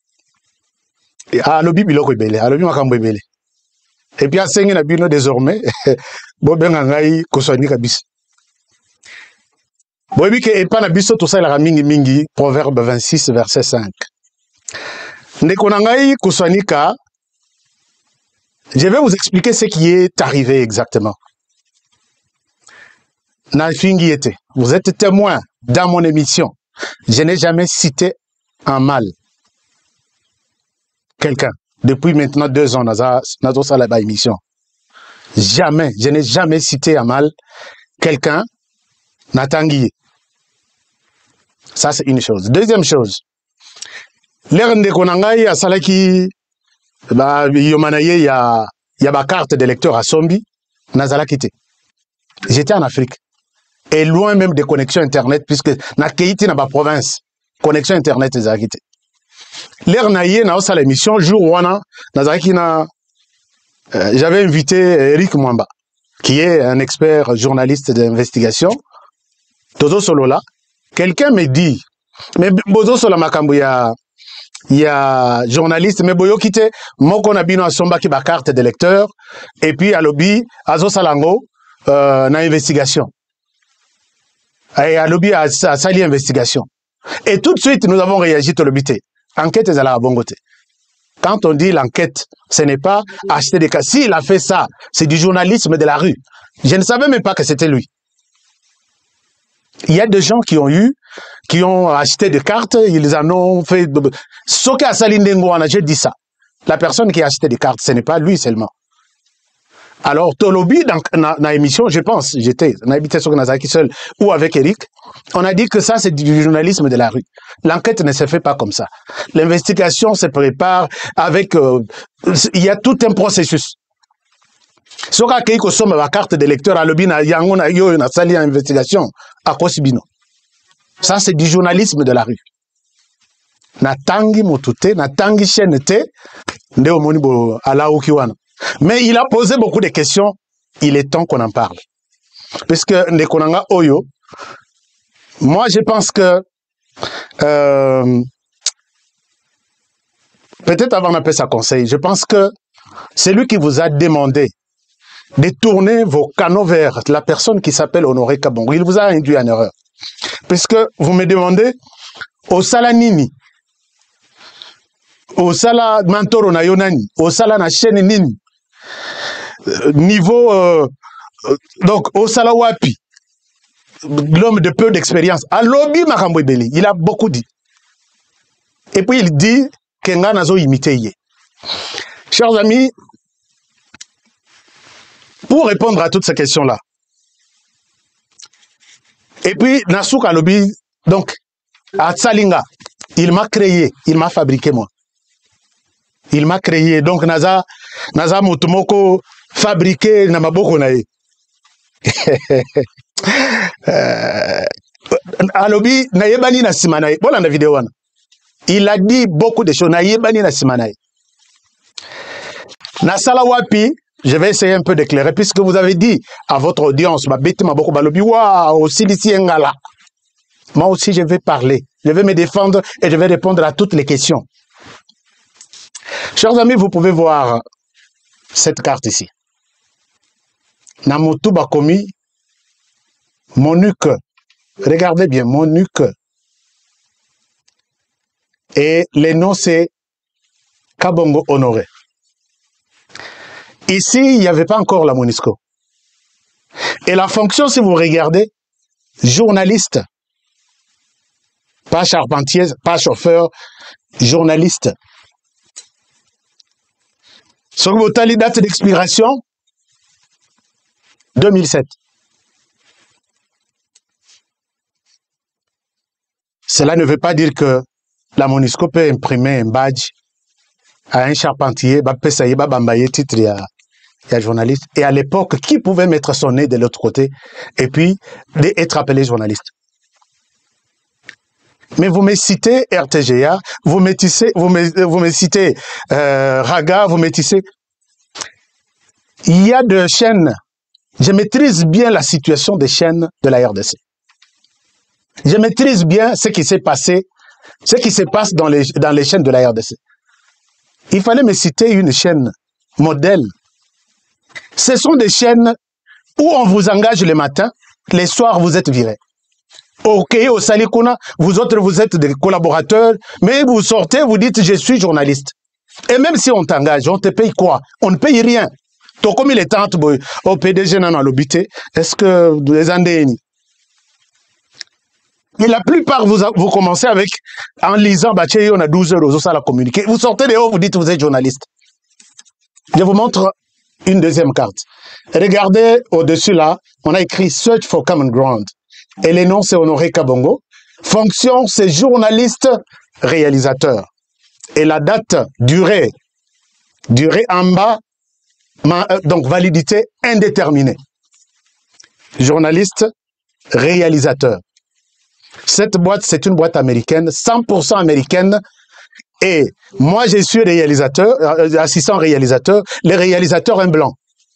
à l'obi biloko belé, à l'obi makambo belé. Et puis à Sengi na bino désormais, bobenga ngai Kouswanika bis. Bobi ke epa na biso tout ça la mingi proverbe 26 verset 5. Ndeko na ngai Kouswanika, je vais vous expliquer ce qui est arrivé exactement. Vous êtes témoin dans mon émission. Je n'ai jamais cité un mal quelqu'un. Depuis maintenant 2 ans, dans notre émission. Jamais, je n'ai jamais cité un mal quelqu'un. Natangui. Ça, c'est une chose. Deuxième chose, L'air de Konangai à Salaki, Yomanaye, il y a ma carte d'électeur à Sombi, Nazalakite. J'étais en Afrique. Et loin même des connexions Internet, puisque na Keiti na ba province, connexion Internet Nazalakite. L'air naïe, na osa l'émission, jour wana, Nazalaki na, j'avais invité Eric Mwamba, qui est un expert journaliste d'investigation. Tozo Solola. Quelqu'un me dit, mais Bozo Sola Makambo, il y a journaliste, mais Boyo Kite, Moko Nabino a somba ki ba carte d'électeur, et puis à lobby, Azo Salango, na investigation. Et à lobby à sali investigation. Et tout de suite, nous avons réagi au lobby. Enquête est à la bongote. Quand on dit l'enquête, ce n'est pas acheter des cas. S'il a fait ça, c'est du journalisme de la rue. Je ne savais même pas que c'était lui. Il y a des gens qui ont acheté des cartes, ils en ont fait. Ce qu'à Salindengoana, j'ai dit ça. La personne qui a acheté des cartes, ce n'est pas lui seulement. Alors, Tolobi, dans l'émission, je pense, j'étais, on a habité sur Nazaki seul ou avec Eric, on a dit que ça, c'est du journalisme de la rue. L'enquête ne se fait pas comme ça. L'investigation se prépare avec, il y a tout un processus. Ce qui est la carte d'électeur à l'objet, il y a une salle d'investigation à Kosibino. Ça, c'est du journalisme de la rue. Natangi motute, natangi chenete, ndeo monibo ala ukiwana. Mais il a posé beaucoup de questions. Il est temps qu'on en parle. Parce que Ndekonanga Oyo, moi je pense que peut-être avant d'appeler ça conseil, je pense que c'est lui qui vous a demandé de tourner vos canaux vers la personne qui s'appelle Honoré Kabongo. Il vous a induit en erreur. Parce que vous me demandez au Salanini, au Sala Mantoro na Yonani, au Sala na chaîne Nini, niveau donc au Salawapi, l'homme de peu d'expérience, à Lobi Makambo Beli, il a beaucoup dit. Et puis il dit qu'Enga nazo imité yé. Chers amis, pour répondre à toutes ces questions-là, et puis Nassouk Alobi, donc à Tsalinga, il m'a créé, il m'a fabriqué moi. Il m'a créé, donc Naza Motomoko fabriqué Namaboko Nae. Alobi, Nayebani na Simanae. Voilà la vidéo. Il a dit beaucoup de choses. Nayebani na Simanae. Nasala Wapi, je vais essayer un peu d'éclairer, puisque vous avez dit à votre audience, waouh, moi aussi je vais parler, je vais me défendre et je vais répondre à toutes les questions. Chers amis, vous pouvez voir cette carte ici. Namotu Bakomi, Monuque. Regardez bien, Monuque. Et le nom c'est Kabongo Honoré. Ici, il n'y avait pas encore la MONUSCO. Et la fonction, si vous regardez, journaliste, pas charpentier, pas chauffeur, journaliste. Sur votre date d'expiration, 2007. Cela ne veut pas dire que la MONUSCO peut imprimer un badge à un charpentier, titre il y a journaliste. Et à l'époque, qui pouvait mettre son nez de l'autre côté et puis être appelé journaliste? Mais vous me citez RTGA, vous me citez Raga, vous me citez... Il y a des chaînes. Je maîtrise bien la situation des chaînes de la RDC. Je maîtrise bien ce qui s'est passé, ce qui se passe dans les chaînes de la RDC. Il fallait me citer une chaîne modèle. Ce sont des chaînes où on vous engage le matin, les soirs vous êtes virés. Ok, au Salikuna, vous autres vous êtes des collaborateurs, mais vous sortez, vous dites je suis journaliste. Et même si on t'engage, on te paye quoi? On ne paye rien. Donc comme il est temps au PDG dans l'obité, est-ce que les Andéni? Et la plupart, vous commencez avec, en lisant, on a 12 heures, ça la communiquer. Vous sortez de haut, vous dites vous êtes journaliste. Je vous montre une deuxième carte. Regardez au-dessus là, on a écrit Search for Common Ground. Et le nom c'est Honoré Kabongo. Fonction, c'est journaliste réalisateur. et la date durée en bas, donc validité indéterminée. Journaliste, réalisateur. Cette boîte, c'est une boîte américaine, 100% américaine. Et moi, je suis réalisateur, assistant réalisateur, les réalisateurs un blanc.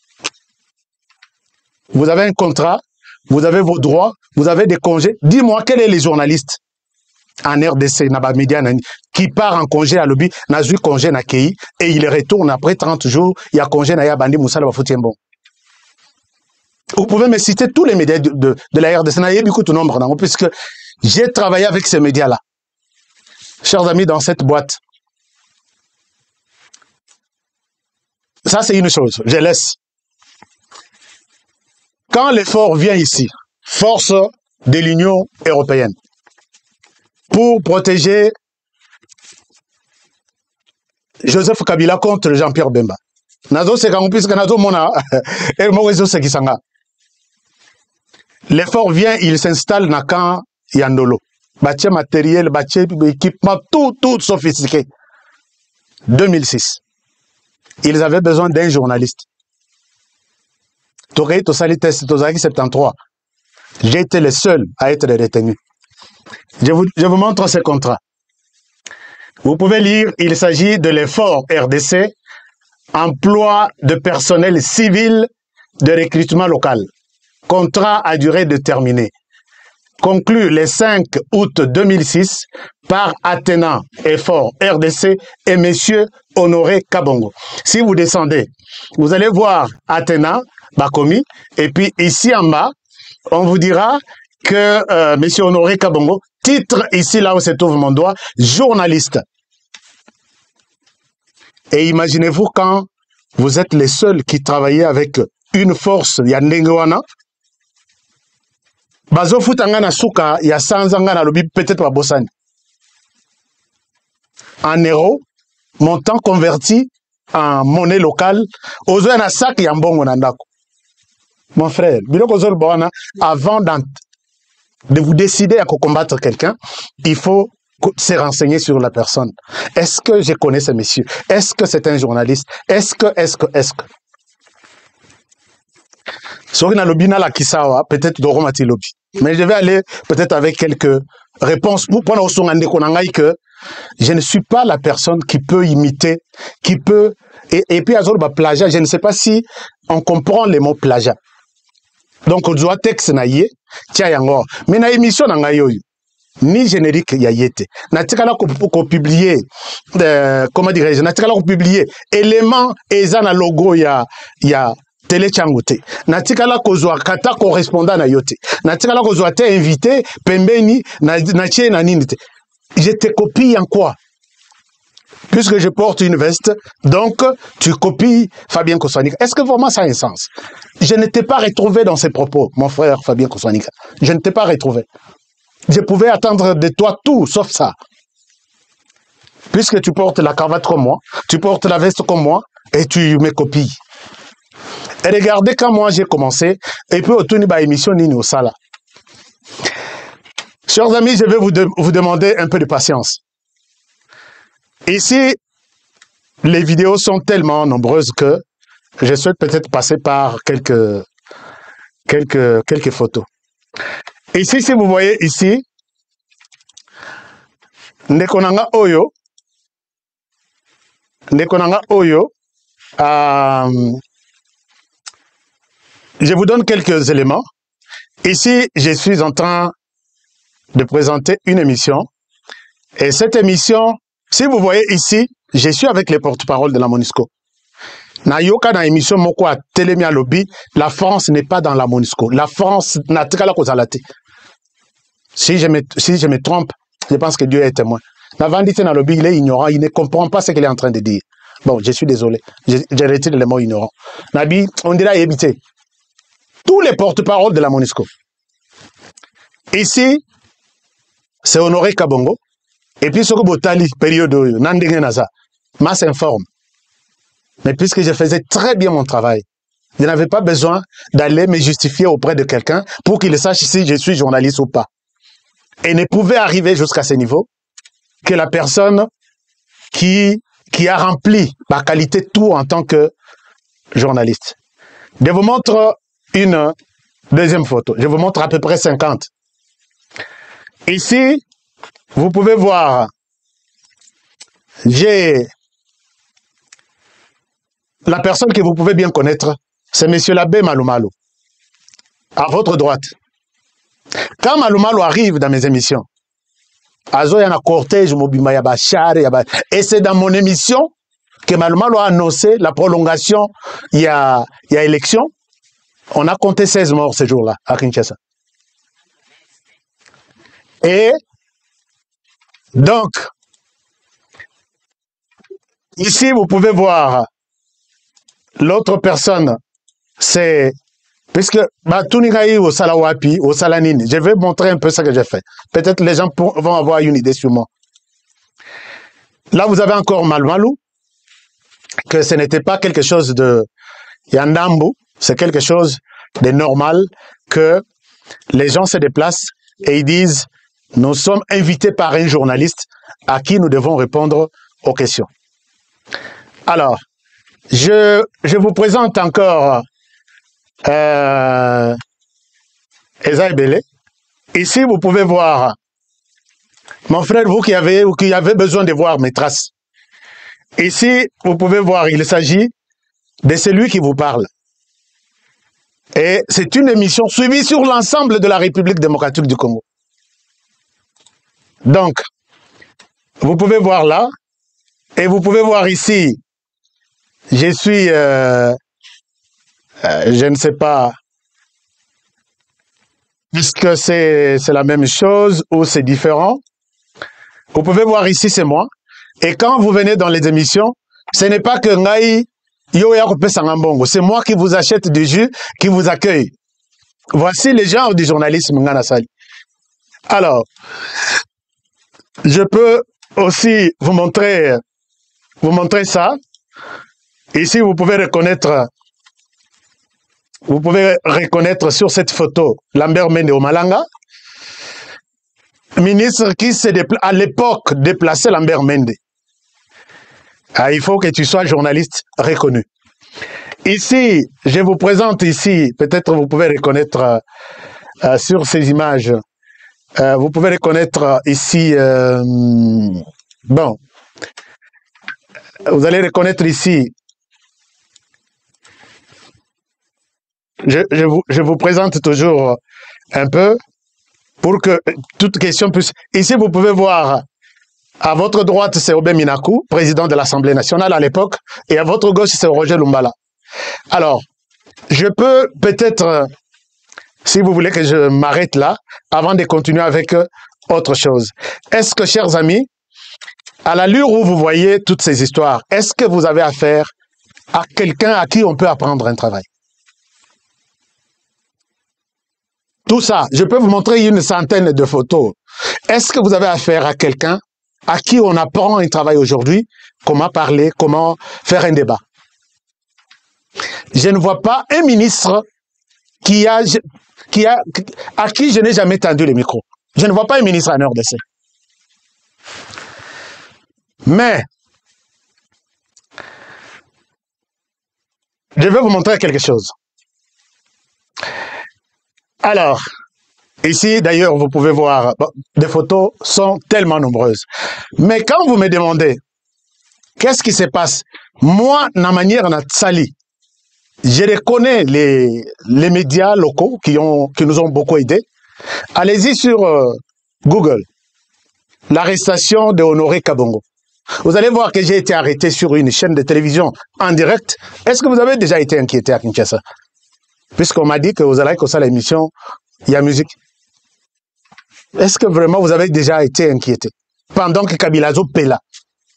Vous avez un contrat, vous avez vos droits, vous avez des congés. Dis-moi, quels sont les journalistes en RDC, qui part en congé à Lobby, n'a eu congé na Kei, et il retourne après 30 jours, il y a congé na Yabandi Moussala Bafoutiembo. Vous pouvez me citer tous les médias de la RDC, il y a beaucoup de nombre, puisque j'ai travaillé avec ces médias-là. Chers amis, dans cette boîte, ça c'est une chose, je laisse. Quand l'effort vient ici, force de l'Union européenne, pour protéger Joseph Kabila contre Jean-Pierre Bemba. L'effort vient, il s'installe dans le camp Yandolo. Bâti matériel, bâti équipement, tout sophistiqué. 2006. Ils avaient besoin d'un journaliste. J'ai été le seul à être retenu. Je vous montre ce contrat. Vous pouvez lire, il s'agit de l'effort RDC, emploi de personnel civil de recrutement local. Contrat à durée déterminée. Conclu le 5 août 2006 par Athéna Effort RDC et M. Honoré Kabongo. Si vous descendez, vous allez voir Athéna Bakomi, et puis ici en bas, on vous dira que M. Honoré Kabongo, titre ici là où se trouve mon doigt, journaliste. Et imaginez-vous quand vous êtes les seuls qui travaillez avec une force, il y a Nengoana, Bazo futangana suka, il y a Sanzangana lobi peut-être à Bossani. En euros, montant converti en monnaie locale, aux un sac et en bon nandako. Mon frère, avant de vous décider à combattre quelqu'un, il faut se renseigner sur la personne. Est-ce que je connais ce monsieur? Est-ce que c'est un journaliste? Est-ce que peut-être Doromati Lobby. Mais je vais aller peut-être avec quelques réponses pour prendre au que je ne suis pas la personne qui peut imiter, qui peut... Et puis, à plagiat, je ne sais pas si on comprend les mots plagiat. Donc, on doit texte naïe, tiens, yango. Mais na émission na ngayoyu, ni générique yayete. Na tikala ko publier, comment dirais-je, na tikala ko publier élément ezana logo ya télé changote. Na tikala ko zwa kata correspondant na yote. Na tikala ko zwa te invité, pembeni, na tche na ninite. Je te copie en quoi? Puisque je porte une veste, donc tu copies Fabien Koswanika. Est-ce que vraiment ça a un sens? Je ne t'ai pas retrouvé dans ces propos, mon frère Fabien Koswanika. Je ne t'ai pas retrouvé. Je pouvais attendre de toi tout, sauf ça. Puisque tu portes la cravate comme moi, tu portes la veste comme moi, et tu me copies. Et regardez quand moi j'ai commencé, et puis au Tuniba émission Nini Osala. Chers amis, je vais vous demander un peu de patience. Ici, les vidéos sont tellement nombreuses que je souhaite peut-être passer par quelques photos. Ici, si vous voyez ici, Nekonanga Oyo, je vous donne quelques éléments. Ici, je suis en train de présenter une émission. Et cette émission, si vous voyez ici, je suis avec les porte-paroles de la MONUSCO. Na yoka na émission moko a Télémia Lobby, la France n'est pas dans la MONUSCO. La France n'a pas la causalate. Si je me trompe, je pense que Dieu est témoin. La vendite na lobby, il est ignorant, il ne comprend pas ce qu'il est en train de dire. Bon, je suis désolé, je retire le mot ignorant. Nabi, on dirait éviter. Tous les porte-paroles de la MONUSCO. Ici, c'est Honoré Kabongo. Et puis, ce que Botali, période, Nandenge Naza, ma s'informe. Mais puisque je faisais très bien mon travail, je n'avais pas besoin d'aller me justifier auprès de quelqu'un pour qu'il sache si je suis journaliste ou pas. Et ne pouvait arriver jusqu'à ce niveau que la personne qui a rempli ma qualité tout en tant que journaliste. Je vous montre une deuxième photo. Je vous montre à peu près 50. Ici, vous pouvez voir, j'ai la personne que vous pouvez bien connaître, c'est M. l'abbé Malou Malou, à votre droite. Quand Malou Malou arrive dans mes émissions, Azo y a un cortège, et c'est dans mon émission que Malou Malou a annoncé la prolongation, il y a élection. On a compté 16 morts ce jour-là à Kinshasa. Et donc, ici, vous pouvez voir l'autre personne, c'est, puisque au Salawapi, au Salanine, je vais montrer un peu ce que j'ai fait. Peut-être les gens vont avoir une idée sur moi. Là, vous avez encore Malou Malou, que ce n'était pas quelque chose de Yandambu, c'est quelque chose de normal que les gens se déplacent et ils disent « Nous sommes invités par un journaliste à qui nous devons répondre aux questions. » Alors, je vous présente encore Esaïe Belé. Ici, vous pouvez voir mon frère, vous qui avez besoin de voir mes traces. Ici, vous pouvez voir, il s'agit de celui qui vous parle. Et c'est une émission suivie sur l'ensemble de la République démocratique du Congo. Donc, vous pouvez voir là, et vous pouvez voir ici, je suis, je ne sais pas, puisque c'est la même chose ou c'est différent. Vous pouvez voir ici, c'est moi. Et quand vous venez dans les émissions, ce n'est pas que Ngai c'est moi qui vous achète du jus, qui vous accueille. Voici les genres du journalisme Ngana Sali. Alors, je peux aussi vous montrer ça. Ici, vous pouvez reconnaître sur cette photo Lambert Mende Omalanga, ministre qui à l'époque déplaçait Lambert Mende. Ah, il faut que tu sois journaliste reconnu. Ici, je vous présente ici, peut-être vous pouvez reconnaître sur ces images, vous pouvez reconnaître ici, bon, vous allez reconnaître ici, je vous présente toujours un peu pour que toute question puisse... Ici, vous pouvez voir, à votre droite, c'est Obé Minakou, président de l'Assemblée nationale à l'époque, et à votre gauche, c'est Roger Lumbala. Alors, je peux peut-être, si vous voulez que je m'arrête là, avant de continuer avec autre chose. Est-ce que, chers amis, à l'allure où vous voyez toutes ces histoires, est-ce que vous avez affaire à quelqu'un à qui on peut apprendre un travail? Tout ça, je peux vous montrer une centaine de photos. Est-ce que vous avez affaire à quelqu'un à qui on apprend un travail aujourd'hui, comment parler, comment faire un débat? Je ne vois pas un ministre à qui je n'ai jamais tendu le micro. Je ne vois pas un ministre en RDC. Mais, je vais vous montrer quelque chose. Alors, ici, d'ailleurs, vous pouvez voir, bon, les photos sont tellement nombreuses. Mais quand vous me demandez, qu'est-ce qui se passe? Moi, na manière na sali, je reconnais les médias locaux qui nous ont beaucoup aidés. Allez-y sur Google, l'arrestation de Honoré Kabongo. Vous allez voir que j'ai été arrêté sur une chaîne de télévision en direct. Est-ce que vous avez déjà été inquiété à Kinshasa? Puisqu'on m'a dit que vous allez comme ça l'émission, il y a musique. Est-ce que vraiment vous avez déjà été inquiété? Pendant que Kabilazo paie là.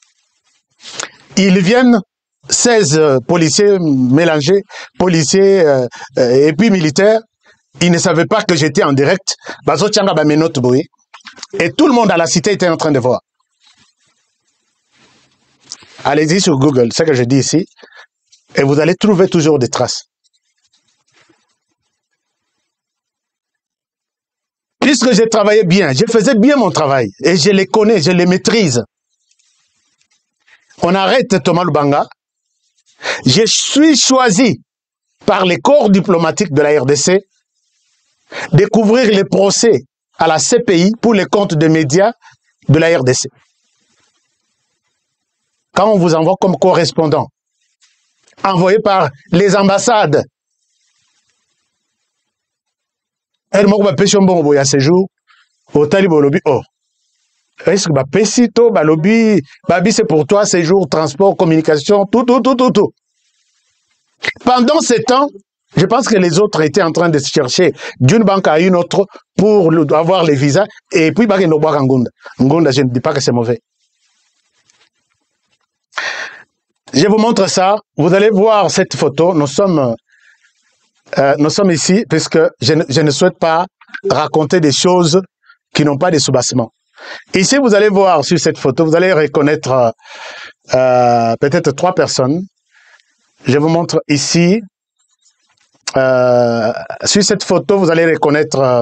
Ils viennent, 16 policiers mélangés, policiers et puis militaires. Ils ne savaient pas que j'étais en direct. Et tout le monde à la cité était en train de voir. Allez-y sur Google, c'est ce que je dis ici, et vous allez trouver toujours des traces. Puisque j'ai travaillé bien, je faisais bien mon travail, et je les connais, je les maîtrise. On arrête Thomas Lubanga. Je suis choisi par les corps diplomatiques de la RDC de couvrir les procès à la CPI pour les comptes de médias de la RDC. Quand on vous envoie comme correspondant, envoyé par les ambassades, elle m'a dit que ce jour, au Talibolobi, oh, est-ce que Pesito, Balobi, Babi, c'est pour toi, séjour, transport, communication, tout. Pendant ce temps, je pense que les autres étaient en train de se chercher d'une banque à une autre pour avoir les visas. Et puis, Ngunda, je ne dis pas que c'est mauvais. Je vous montre ça. Vous allez voir cette photo. Nous sommes ici puisque je ne souhaite pas raconter des choses qui n'ont pas de soubassement. Ici, vous allez voir sur cette photo, vous allez reconnaître peut-être 3 personnes. Je vous montre ici. Sur cette photo, vous allez reconnaître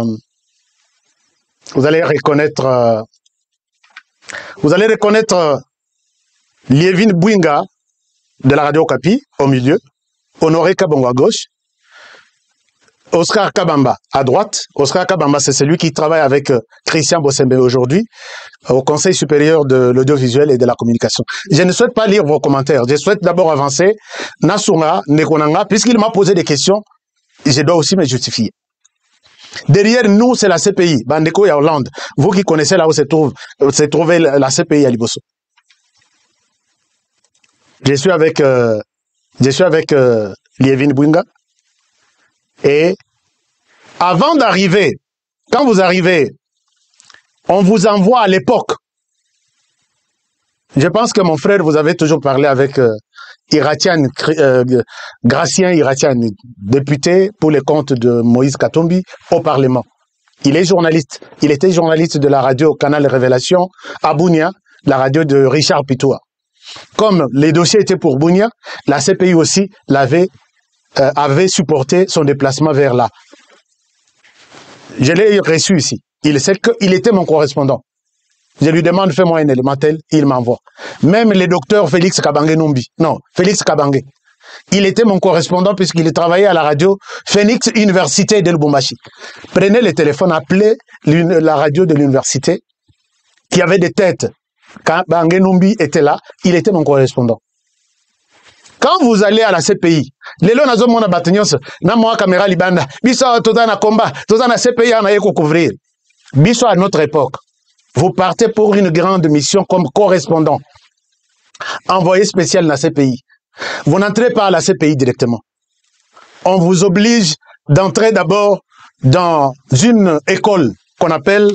Lievin Bouinga de la radio Okapi au milieu, Honoré Kabongo à gauche, Oscar Kabamba à droite. Oscar Kabamba, c'est celui qui travaille avec Christian Bossembe aujourd'hui au Conseil supérieur de l'audiovisuel et de la communication. Je ne souhaite pas lire vos commentaires. Je souhaite d'abord avancer. Nasunga, Nekonanga, puisqu'il m'a posé des questions, je dois aussi me justifier. Derrière nous, c'est la CPI, Bandeko et Hollande. Vous qui connaissez là où se trouve la CPI à Liboso. Je suis avec Lievin Bouinga. Et avant d'arriver, quand vous arrivez, on vous envoie à l'époque. Je pense que mon frère, vous avez toujours parlé avec Gracien Iratian, député pour les comptes de Moïse Katumbi au Parlement. Il est journaliste. Il était journaliste de la radio Canal Révélation à Bunia, la radio de Richard Pitoua. Comme les dossiers étaient pour Bunia, la CPI aussi avait supporté son déplacement vers là. Je l'ai reçu ici. Il sait qu'il était mon correspondant. Je lui demande, fais-moi un élément tel, il m'envoie. Même le docteur Félix Kabange Numbi. Non, Félix Kabange. Il était mon correspondant puisqu'il travaillait à la radio Phoenix Université de Lubumbashi. Prenez le téléphone, appelez la radio de l'université qui avait des têtes. Quand Bange Numbi était là, il était mon correspondant. Quand vous allez à la CPI, les gens qui ont battu, na caméra libanda, biso tozana combat, tozana CPI anaye ko couvrir. Biso à notre époque, vous partez pour une grande mission comme correspondant, envoyé spécial dans la CPI. Vous n'entrez pas à la CPI directement. On vous oblige d'entrer d'abord dans une école qu'on appelle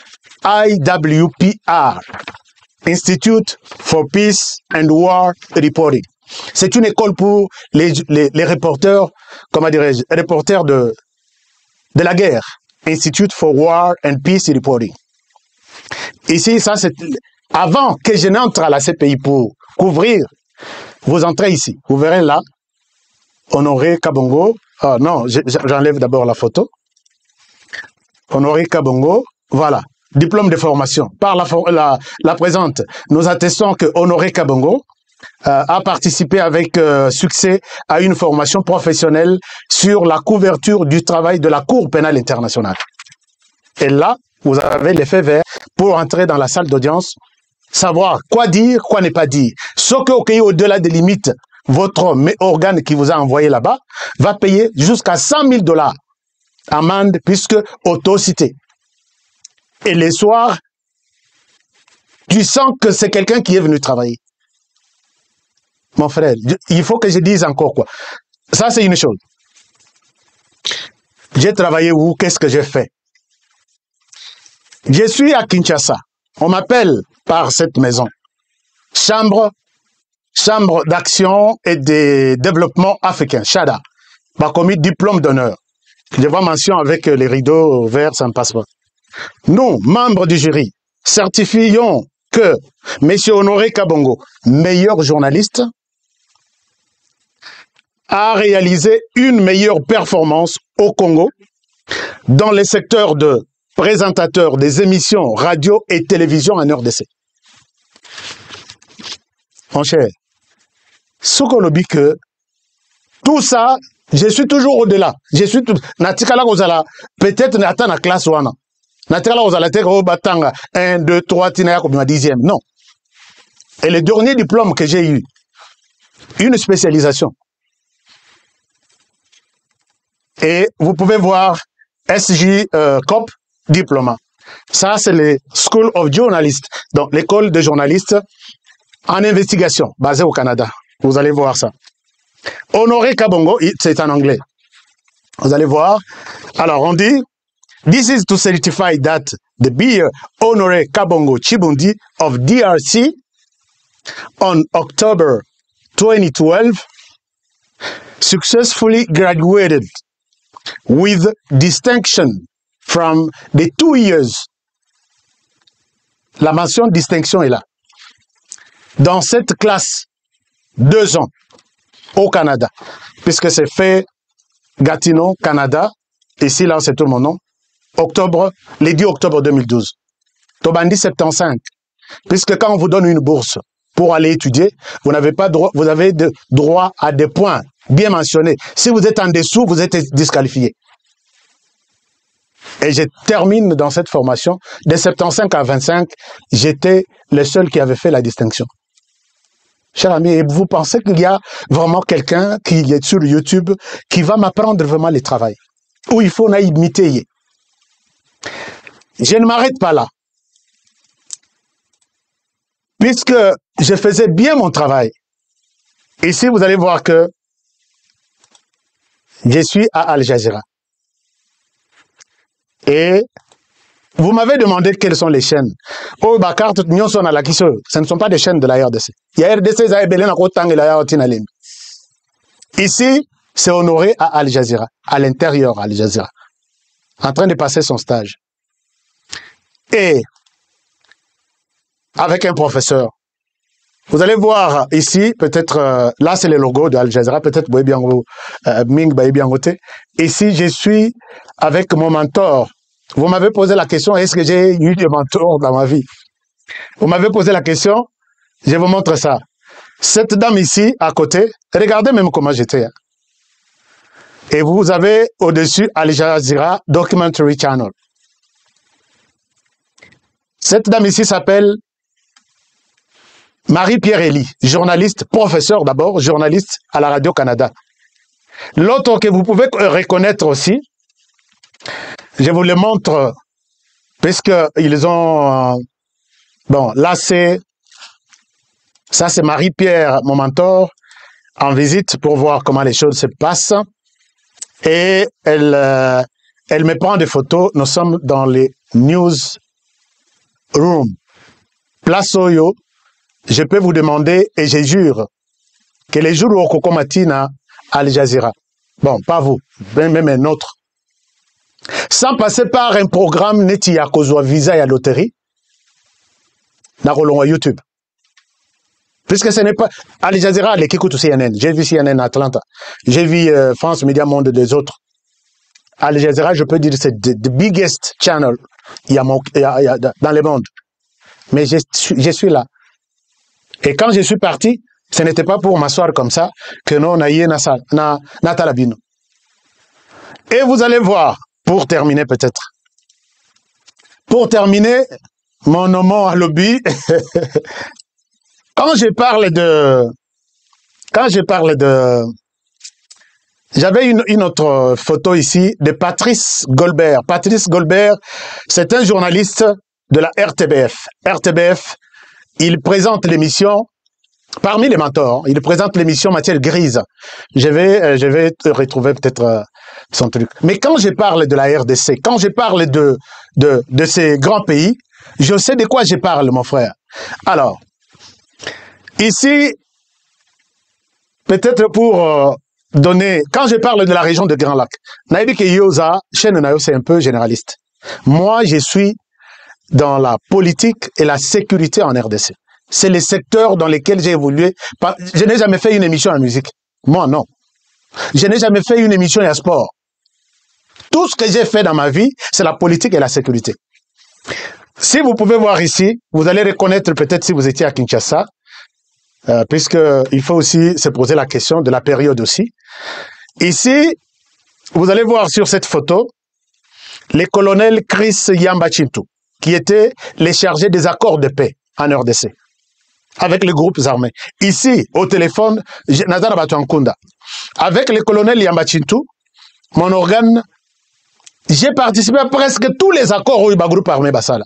IWPR, Institute for Peace and War Reporting. C'est une école pour les reporters, comment dirais-je, reporters de la guerre. Institute for War and Peace Reporting. Ici, ça c'est avant que je n'entre à la CPI pour couvrir. Vous entrez ici. Vous verrez là, Honoré Kabongo. Ah non, j'enlève d'abord la photo. Honoré Kabongo, voilà. Diplôme de formation. Par la présente, nous attestons que Honoré Kabongo a participé avec succès à une formation professionnelle sur la couverture du travail de la Cour pénale internationale. Et là, vous avez l'effet vert pour entrer dans la salle d'audience, savoir quoi dire, quoi ne pas dire. Ce que au-delà des limites, votre organe qui vous a envoyé là-bas va payer jusqu'à 100 000 $ amende puisque auto-cité. Et les soirs, tu sens que c'est quelqu'un qui est venu travailler. Mon frère, il faut que je dise encore quoi. Ça, c'est une chose. J'ai travaillé où? Qu'est-ce que j'ai fait? Je suis à Kinshasa. On m'appelle par cette maison. Chambre d'action et de développement africain, CHADA. M'a commis diplôme d'honneur. Je vois mention avec les rideaux verts, ça ne passe pas. Nous, membres du jury, certifions que M. Honoré Kabongo, meilleur journaliste, a réalisé une meilleure performance au Congo dans les secteurs de présentateur des émissions radio et télévision en RDC. mon cher, ce qu'on oublie que tout ça, je suis toujours au-delà. Je suis tout. Natikala Kozala, peut-être n'atteint la classe wana. Natikala Kozala, te batanga 1, 2, 3, tinaya comme 10e. Non. Et le dernier diplôme que j'ai eu, une spécialisation. Et vous pouvez voir SJ COP diplôme. Ça, c'est le School of Journalists, donc l'école de journalistes en investigation, basée au Canada. Vous allez voir ça. Honoré Kabongo, c'est en anglais. Vous allez voir. Alors, on dit, this is to certify that the beer Honoré Kabongo Chibundi of DRC on October 2012 successfully graduated with distinction from the 2 years. La mention distinction est là. Dans cette classe, 2 ans au Canada, puisque c'est fait Gatineau, Canada, ici là c'est tout mon nom, octobre, le 10 octobre 2012. Tobandi 75, puisque quand on vous donne une bourse pour aller étudier, vous n'avez pas droit, vous avez droit à des points bien mentionnés. Si vous êtes en dessous, vous êtes disqualifié. Et je termine dans cette formation, de 75 à 25, j'étais le seul qui avait fait la distinction. Cher ami, vous pensez qu'il y a vraiment quelqu'un qui est sur YouTube qui va m'apprendre vraiment le travail? Ou il faut imiter? Je ne m'arrête pas là. Puisque je faisais bien mon travail. Ici, vous allez voir que je suis à Al Jazeera. Et vous m'avez demandé quelles sont les chaînes. Oh, Bakar, ce ne sont pas des chaînes de la RDC. Il y a RDC, ici, c'est Honoré à Al Jazeera, à l'intérieur Al Jazeera, en train de passer son stage. Et avec un professeur. Vous allez voir ici, peut-être, là c'est le logo de Al Jazeera, peut-être Ming Baïbiangote. Ici, je suis avec mon mentor. Vous m'avez posé la question, est-ce que j'ai eu des mentors dans ma vie? Vous m'avez posé la question, je vous montre ça. Cette dame ici, à côté, regardez même comment j'étais. Hein. Et vous avez au-dessus Al Jazeera Documentary Channel. Cette dame ici s'appelle Marie-Pierre Elie, journaliste, professeur d'abord, journaliste à la Radio-Canada. L'autre que vous pouvez reconnaître aussi, je vous le montre, puisqu'ils ont... bon, là c'est... Ça c'est Marie-Pierre, mon mentor, en visite pour voir comment les choses se passent. Et elle me prend des photos. Nous sommes dans les newsroom. Place Oyo. Je peux vous demander, et je jure, que les jours au Coco Matina à Al Jazeera, bon, pas vous, même un autre, sans passer par un programme neti à cause visa et à loterie, n'a rolon à YouTube. Puisque ce n'est pas... Al Jazeera, les qui écoutent CNN, j'ai vu CNN à Atlanta, j'ai vu France Média Monde des autres. Al Jazeera, je peux dire, c'est the biggest channel dans le monde. Mais je suis là. Et quand je suis parti, ce n'était pas pour m'asseoir comme ça que non, na talabino. Et vous allez voir, pour terminer peut-être. Pour terminer, mon nom à lobby, quand je parle de, j'avais une autre photo ici de Patrice Goldberg. Patrice Goldberg, c'est un journaliste de la RTBF. RTBF, il présente l'émission, parmi les mentors, il présente l'émission Matière Grise. Je vais retrouver peut-être son truc. Mais quand je parle de la RDC, quand je parle de ces grands pays, je sais de quoi je parle, mon frère. Alors, ici, peut-être pour donner, quand je parle de la région de Grand Lac, Naïbi Keyoza, chaîne Nayo, c'est un peu généraliste. Moi, je suis dans la politique et la sécurité en RDC. C'est les secteurs dans lesquels j'ai évolué. Je n'ai jamais fait une émission en musique. Moi, non. Je n'ai jamais fait une émission en sport. Tout ce que j'ai fait dans ma vie, c'est la politique et la sécurité. Si vous pouvez voir ici, vous allez reconnaître peut-être si vous étiez à Kinshasa, puisqu'il faut aussi se poser la question de la période aussi. Ici, vous allez voir sur cette photo, le colonel Chris Yamba Chintu, qui était le chargé des accords de paix en RDC, avec les groupes armés. Ici, au téléphone, Nazara Batuankunda, avec le colonel Yamba Chintu, mon organe, j'ai participé à presque tous les accords où il y a un groupe armé Bassala.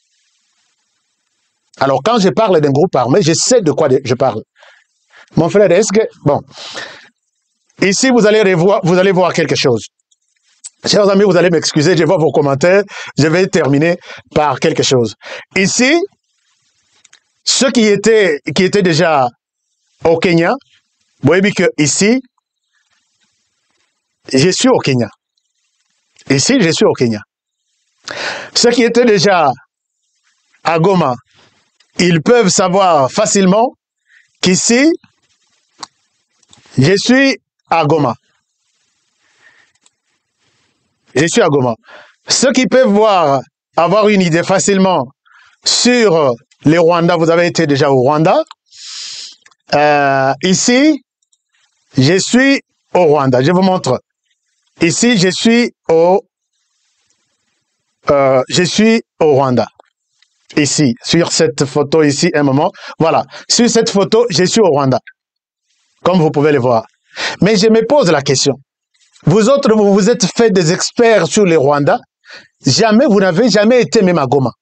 Alors, quand je parle d'un groupe armé, je sais de quoi je parle. Mon frère, est-ce que... Bon. Ici, vous allez voir quelque chose. Chers amis, vous allez m'excuser, je vois vos commentaires. Je vais terminer par quelque chose. Ici, ceux qui étaient déjà au Kenya, vous voyez que ici, je suis au Kenya. Ici, je suis au Kenya. Ceux qui étaient déjà à Goma, ils peuvent savoir facilement qu'ici, je suis à Goma. Je suis à Goma. Ceux qui peuvent avoir une idée facilement sur les Rwandais, vous avez été déjà au Rwanda. Ici, je suis au Rwanda. Je vous montre. Ici, je suis au Rwanda. Ici, sur cette photo ici, un moment. Voilà. Sur cette photo, je suis au Rwanda. Comme vous pouvez le voir. Mais je me pose la question. Vous autres, vous vous êtes fait des experts sur les Rwandais. Vous n'avez jamais été même à Goma.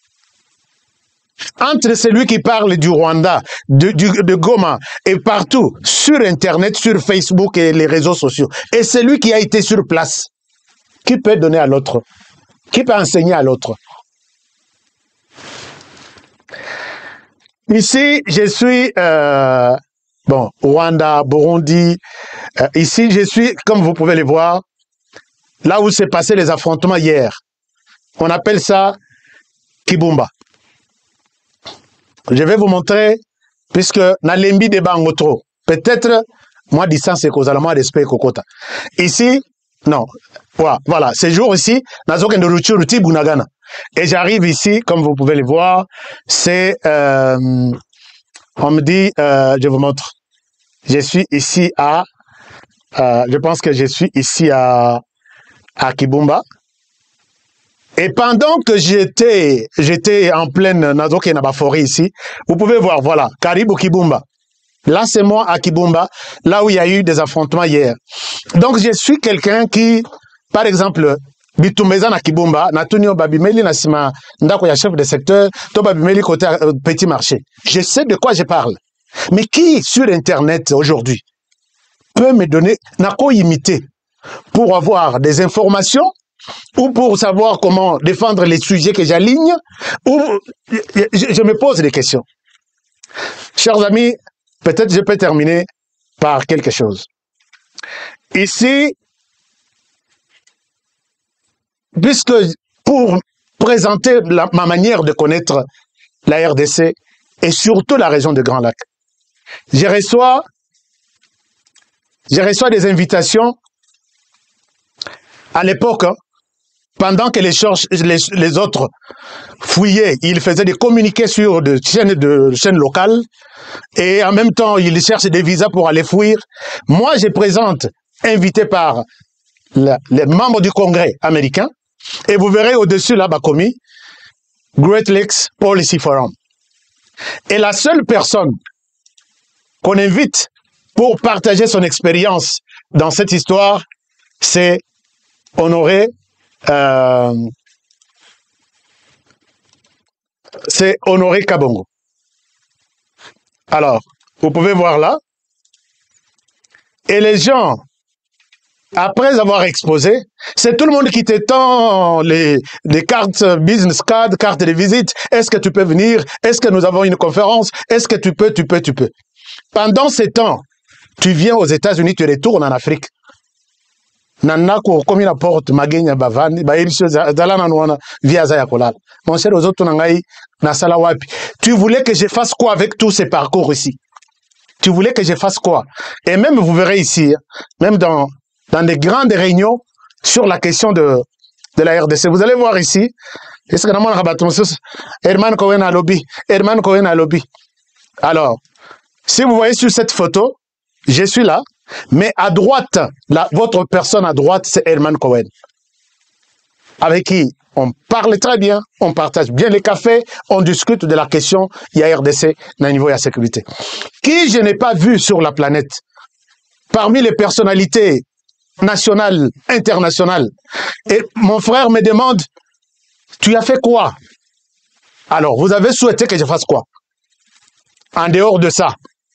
Entre celui qui parle du Rwanda, de Goma, et partout, sur Internet, sur Facebook et les réseaux sociaux, et celui qui a été sur place, qui peut donner à l'autre? Qui peut enseigner à l'autre? Ici, je suis... Rwanda, Burundi. Ici, je suis, comme vous pouvez le voir, là où s'est passé les affrontements hier. On appelle ça Kibumba. Je vais vous montrer, puisque Nalembi de Bangotro, peut-être, moi, distance c'est cause, moi, respect Kokota. Ici, non. Voilà, ce jour ici, et j'arrive ici, comme vous pouvez le voir, c'est, on me dit, je vous montre. Je suis ici je pense que je suis ici à Kibumba. Et pendant que j'étais en pleine Nazoke Nabafori ici, vous pouvez voir, voilà, Karibu Kibumba. Là, c'est moi à Kibumba, là où il y a eu des affrontements hier. Donc, je suis quelqu'un qui, par exemple, Bitumeza na Kibumba, Natunio Babimeli Nasima, Ndako ya chef de secteur, To Babimeli côté petit marché. Je sais de quoi je parle. Mais qui, sur Internet aujourd'hui, peut me donner, n'a qu'à imiter pour avoir des informations ou pour savoir comment défendre les sujets que j'aligne, ou je me pose des questions. Chers amis, peut-être je peux terminer par quelque chose. Ici, puisque pour présenter ma manière de connaître la RDC et surtout la région de Grand Lac, je reçois des invitations à l'époque, pendant que les autres fouillaient, ils faisaient des communiqués sur des chaînes locales et en même temps, ils cherchent des visas pour aller fuir. Moi, je présente, invité par les membres du Congrès américain, et vous verrez au-dessus là-bas commis, Great Lakes Policy Forum. Et la seule personne qu'on invite pour partager son expérience dans cette histoire, c'est Honoré Kabongo. Alors, vous pouvez voir là. Et les gens, après avoir exposé, c'est tout le monde qui t'étend les cartes business card, cartes de visite. Est-ce que tu peux venir? Est-ce que nous avons une conférence? Est-ce que tu peux? Pendant ces temps, tu viens aux États-Unis, tu retournes en Afrique. Nanako comme la porte magenya bavani ba elisho zalana nwana via za yakolala. Mon cher aux autres nangai na sala wapi. Tu voulais que je fasse quoi avec tous ces parcours ici? Tu voulais que je fasse quoi? Et même vous verrez ici, même dans des grandes réunions sur la question de la RDC, vous allez voir ici. Est-ce que Herman Kowen a lobby? Alors, Si vous voyez sur cette photo, je suis là, mais à droite, votre personne à droite, c'est Herman Cohen, avec qui on parle très bien, on partage bien les cafés, on discute de la question, il y a RDC, dans le niveau de la sécurité. Qui je n'ai pas vu sur la planète, parmi les personnalités nationales, internationales, et mon frère me demande, tu as fait quoi? Alors, vous avez souhaité que je fasse quoi? En dehors de ça.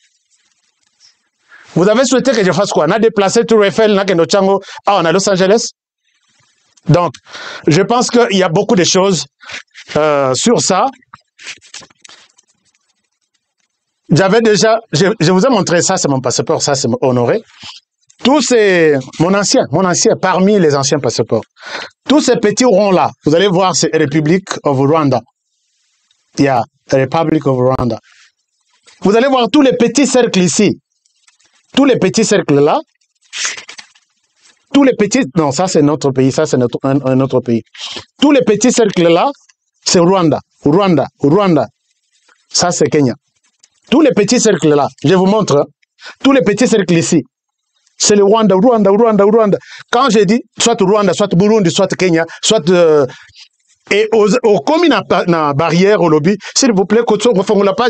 Vous avez souhaité que je fasse quoi? On a déplacé Tour Eiffel, on a Los Angeles. Donc, je pense qu'il y a beaucoup de choses sur ça. J'avais déjà, je vous ai montré ça, c'est mon passeport, ça c'est Honoré. Tous ces, mon ancien, parmi les anciens passeports. Tous ces petits ronds-là, vous allez voir, c'est Republic of Rwanda. Il y a Republic of Rwanda. Vous allez voir tous les petits cercles ici. Tous les petits cercles-là. Tous les petits... Non, ça c'est notre pays, ça c'est un autre pays. Tous les petits cercles-là, c'est Rwanda. Rwanda, Rwanda. Ça c'est Kenya. Tous les petits cercles-là, je vous montre. Hein. Tous les petits cercles ici, c'est le Rwanda, Rwanda, Rwanda, Rwanda. Quand j'ai dit soit Rwanda, soit Burundi, soit Kenya, soit... et au commun na barrière au lobby, s'il vous plaît, quand on fait la page,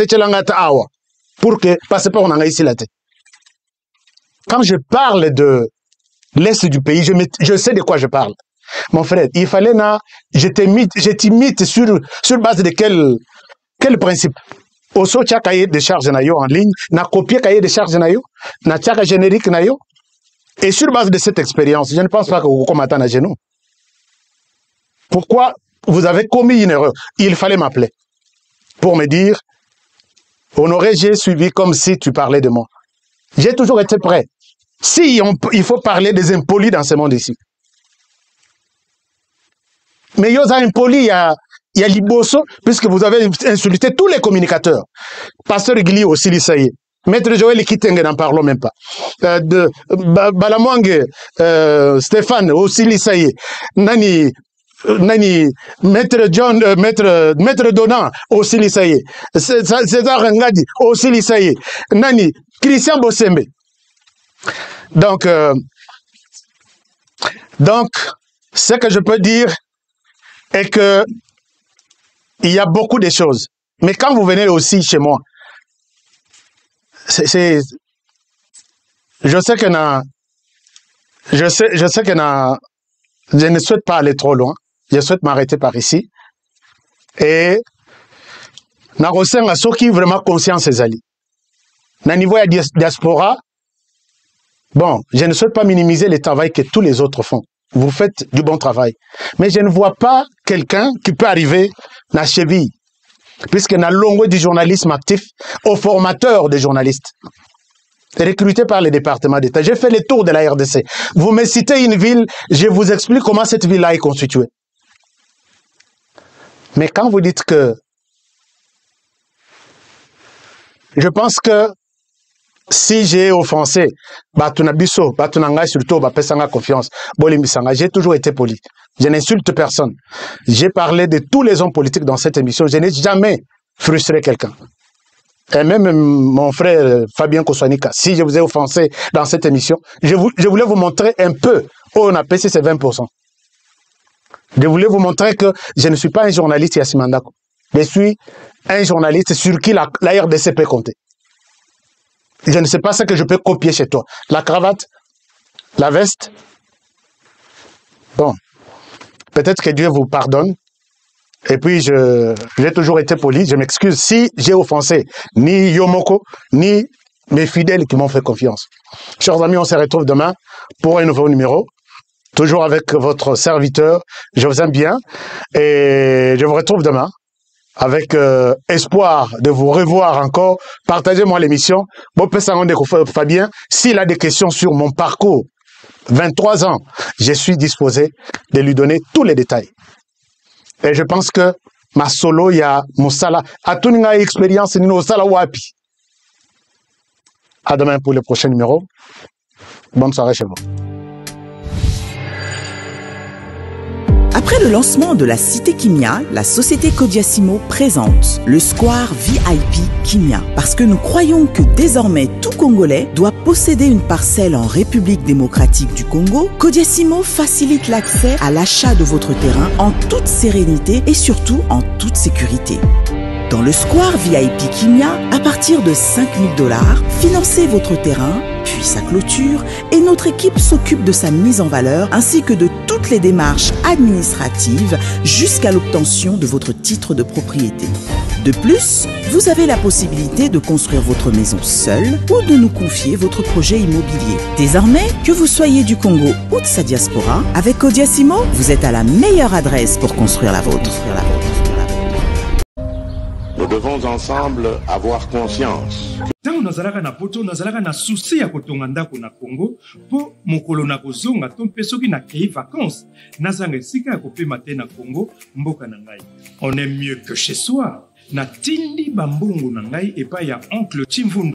pour que passe pas on a ici la tête. Quand je parle de l'est du pays, je sais de quoi je parle. Mon frère, il fallait je t'imite sur base de quel principe? Au so tia cahier de charge en ligne, na copier cahier de charge na tia générique nayo. Et sur base de cette expérience, je ne pense pas que vous combattez à genoux. Pourquoi vous avez commis une erreur? Il fallait m'appeler pour me dire, Honoré, j'ai suivi comme si tu parlais de moi. J'ai toujours été prêt. Si il faut parler des impolis dans ce monde ici. Mais il y a impoli, il y a Liboso, puisque vous avez insulté tous les communicateurs. Pasteur Gili aussi, Lissaïe. Maître Joël Kitenge, n'en parlons même pas. Balamwange, Stéphane aussi, Lissaïe. Nani, Maître John, Maître Donan, aussi Lissaïe. César Ngadi, aussi Lissaïe. Nani, Christian Bossembe. Donc, ce que je peux dire est que il y a beaucoup de choses. Mais quand vous venez aussi chez moi, je sais que je ne souhaite pas aller trop loin. Je souhaite m'arrêter par ici. Et na ressent à ceux qui vraiment conscience ces alliés. Na niveau de diaspora, bon, je ne souhaite pas minimiser le travail que tous les autres font. Vous faites du bon travail. Mais je ne vois pas quelqu'un qui peut arriver na cheville, puisque na longue du journalisme actif au formateur des journalistes, recruté par le département d'État. J'ai fait le tour de la RDC. Vous me citez une ville, je vous explique comment cette ville-là est constituée. Mais quand vous dites que... Je pense que si j'ai offensé, Batunabiso, Batunanga surtout, Bapesanga confiance, Bolimisanga, j'ai toujours été poli. Je n'insulte personne. J'ai parlé de tous les hommes politiques dans cette émission. Je n'ai jamais frustré quelqu'un. Et même mon frère Fabien Koswanika, si je vous ai offensé dans cette émission, je voulais vous montrer un peu où on a passé ces 20%. Je voulais vous montrer que je ne suis pas un journaliste Yassimandako. Je suis un journaliste sur qui la RDC peut compter. Je ne sais pas ce que je peux copier chez toi. La cravate, la veste. Bon, peut-être que Dieu vous pardonne. Et puis, j'ai toujours été poli. Je m'excuse si j'ai offensé ni Yomoko, ni mes fidèles qui m'ont fait confiance. Chers amis, on se retrouve demain pour un nouveau numéro. Toujours avec votre serviteur. Je vous aime bien. Et je vous retrouve demain avec espoir de vous revoir encore. Partagez-moi l'émission. Fabien, s'il a des questions sur mon parcours, 23 ans, je suis disposé de lui donner tous les détails. Et je pense que ma solo, il y a Moussala. A tout une expérience, ni Moussala Wapi. À demain pour le prochain numéro. Bonne soirée chez vous. Après le lancement de la Cité Kimia, la société Kodiasimo présente le Square VIP Kimia. Parce que nous croyons que désormais tout Congolais doit posséder une parcelle en République démocratique du Congo, Kodiasimo facilite l'accès à l'achat de votre terrain en toute sérénité et surtout en toute sécurité. Dans le Square VIP Kimia, à partir de 5 000 $, financez votre terrain, puis sa clôture, et notre équipe s'occupe de sa mise en valeur ainsi que de toutes les démarches administratives jusqu'à l'obtention de votre titre de propriété. De plus, vous avez la possibilité de construire votre maison seule ou de nous confier votre projet immobilier. Désormais, que vous soyez du Congo ou de sa diaspora, avec Kodiasimo, vous êtes à la meilleure adresse pour construire la vôtre. Nous devons ensemble avoir conscience. Ntango nazalaka na poto nazalaka na souci ya kotonga ndako na Congo po mokolo na kozonga to mpe soki nakei vacances nazanga esika ya kopema te na Congo mboka na ngai. On est mieux que chez soi. Na tindi bambungu na ngai epai ya oncle Chimvundu.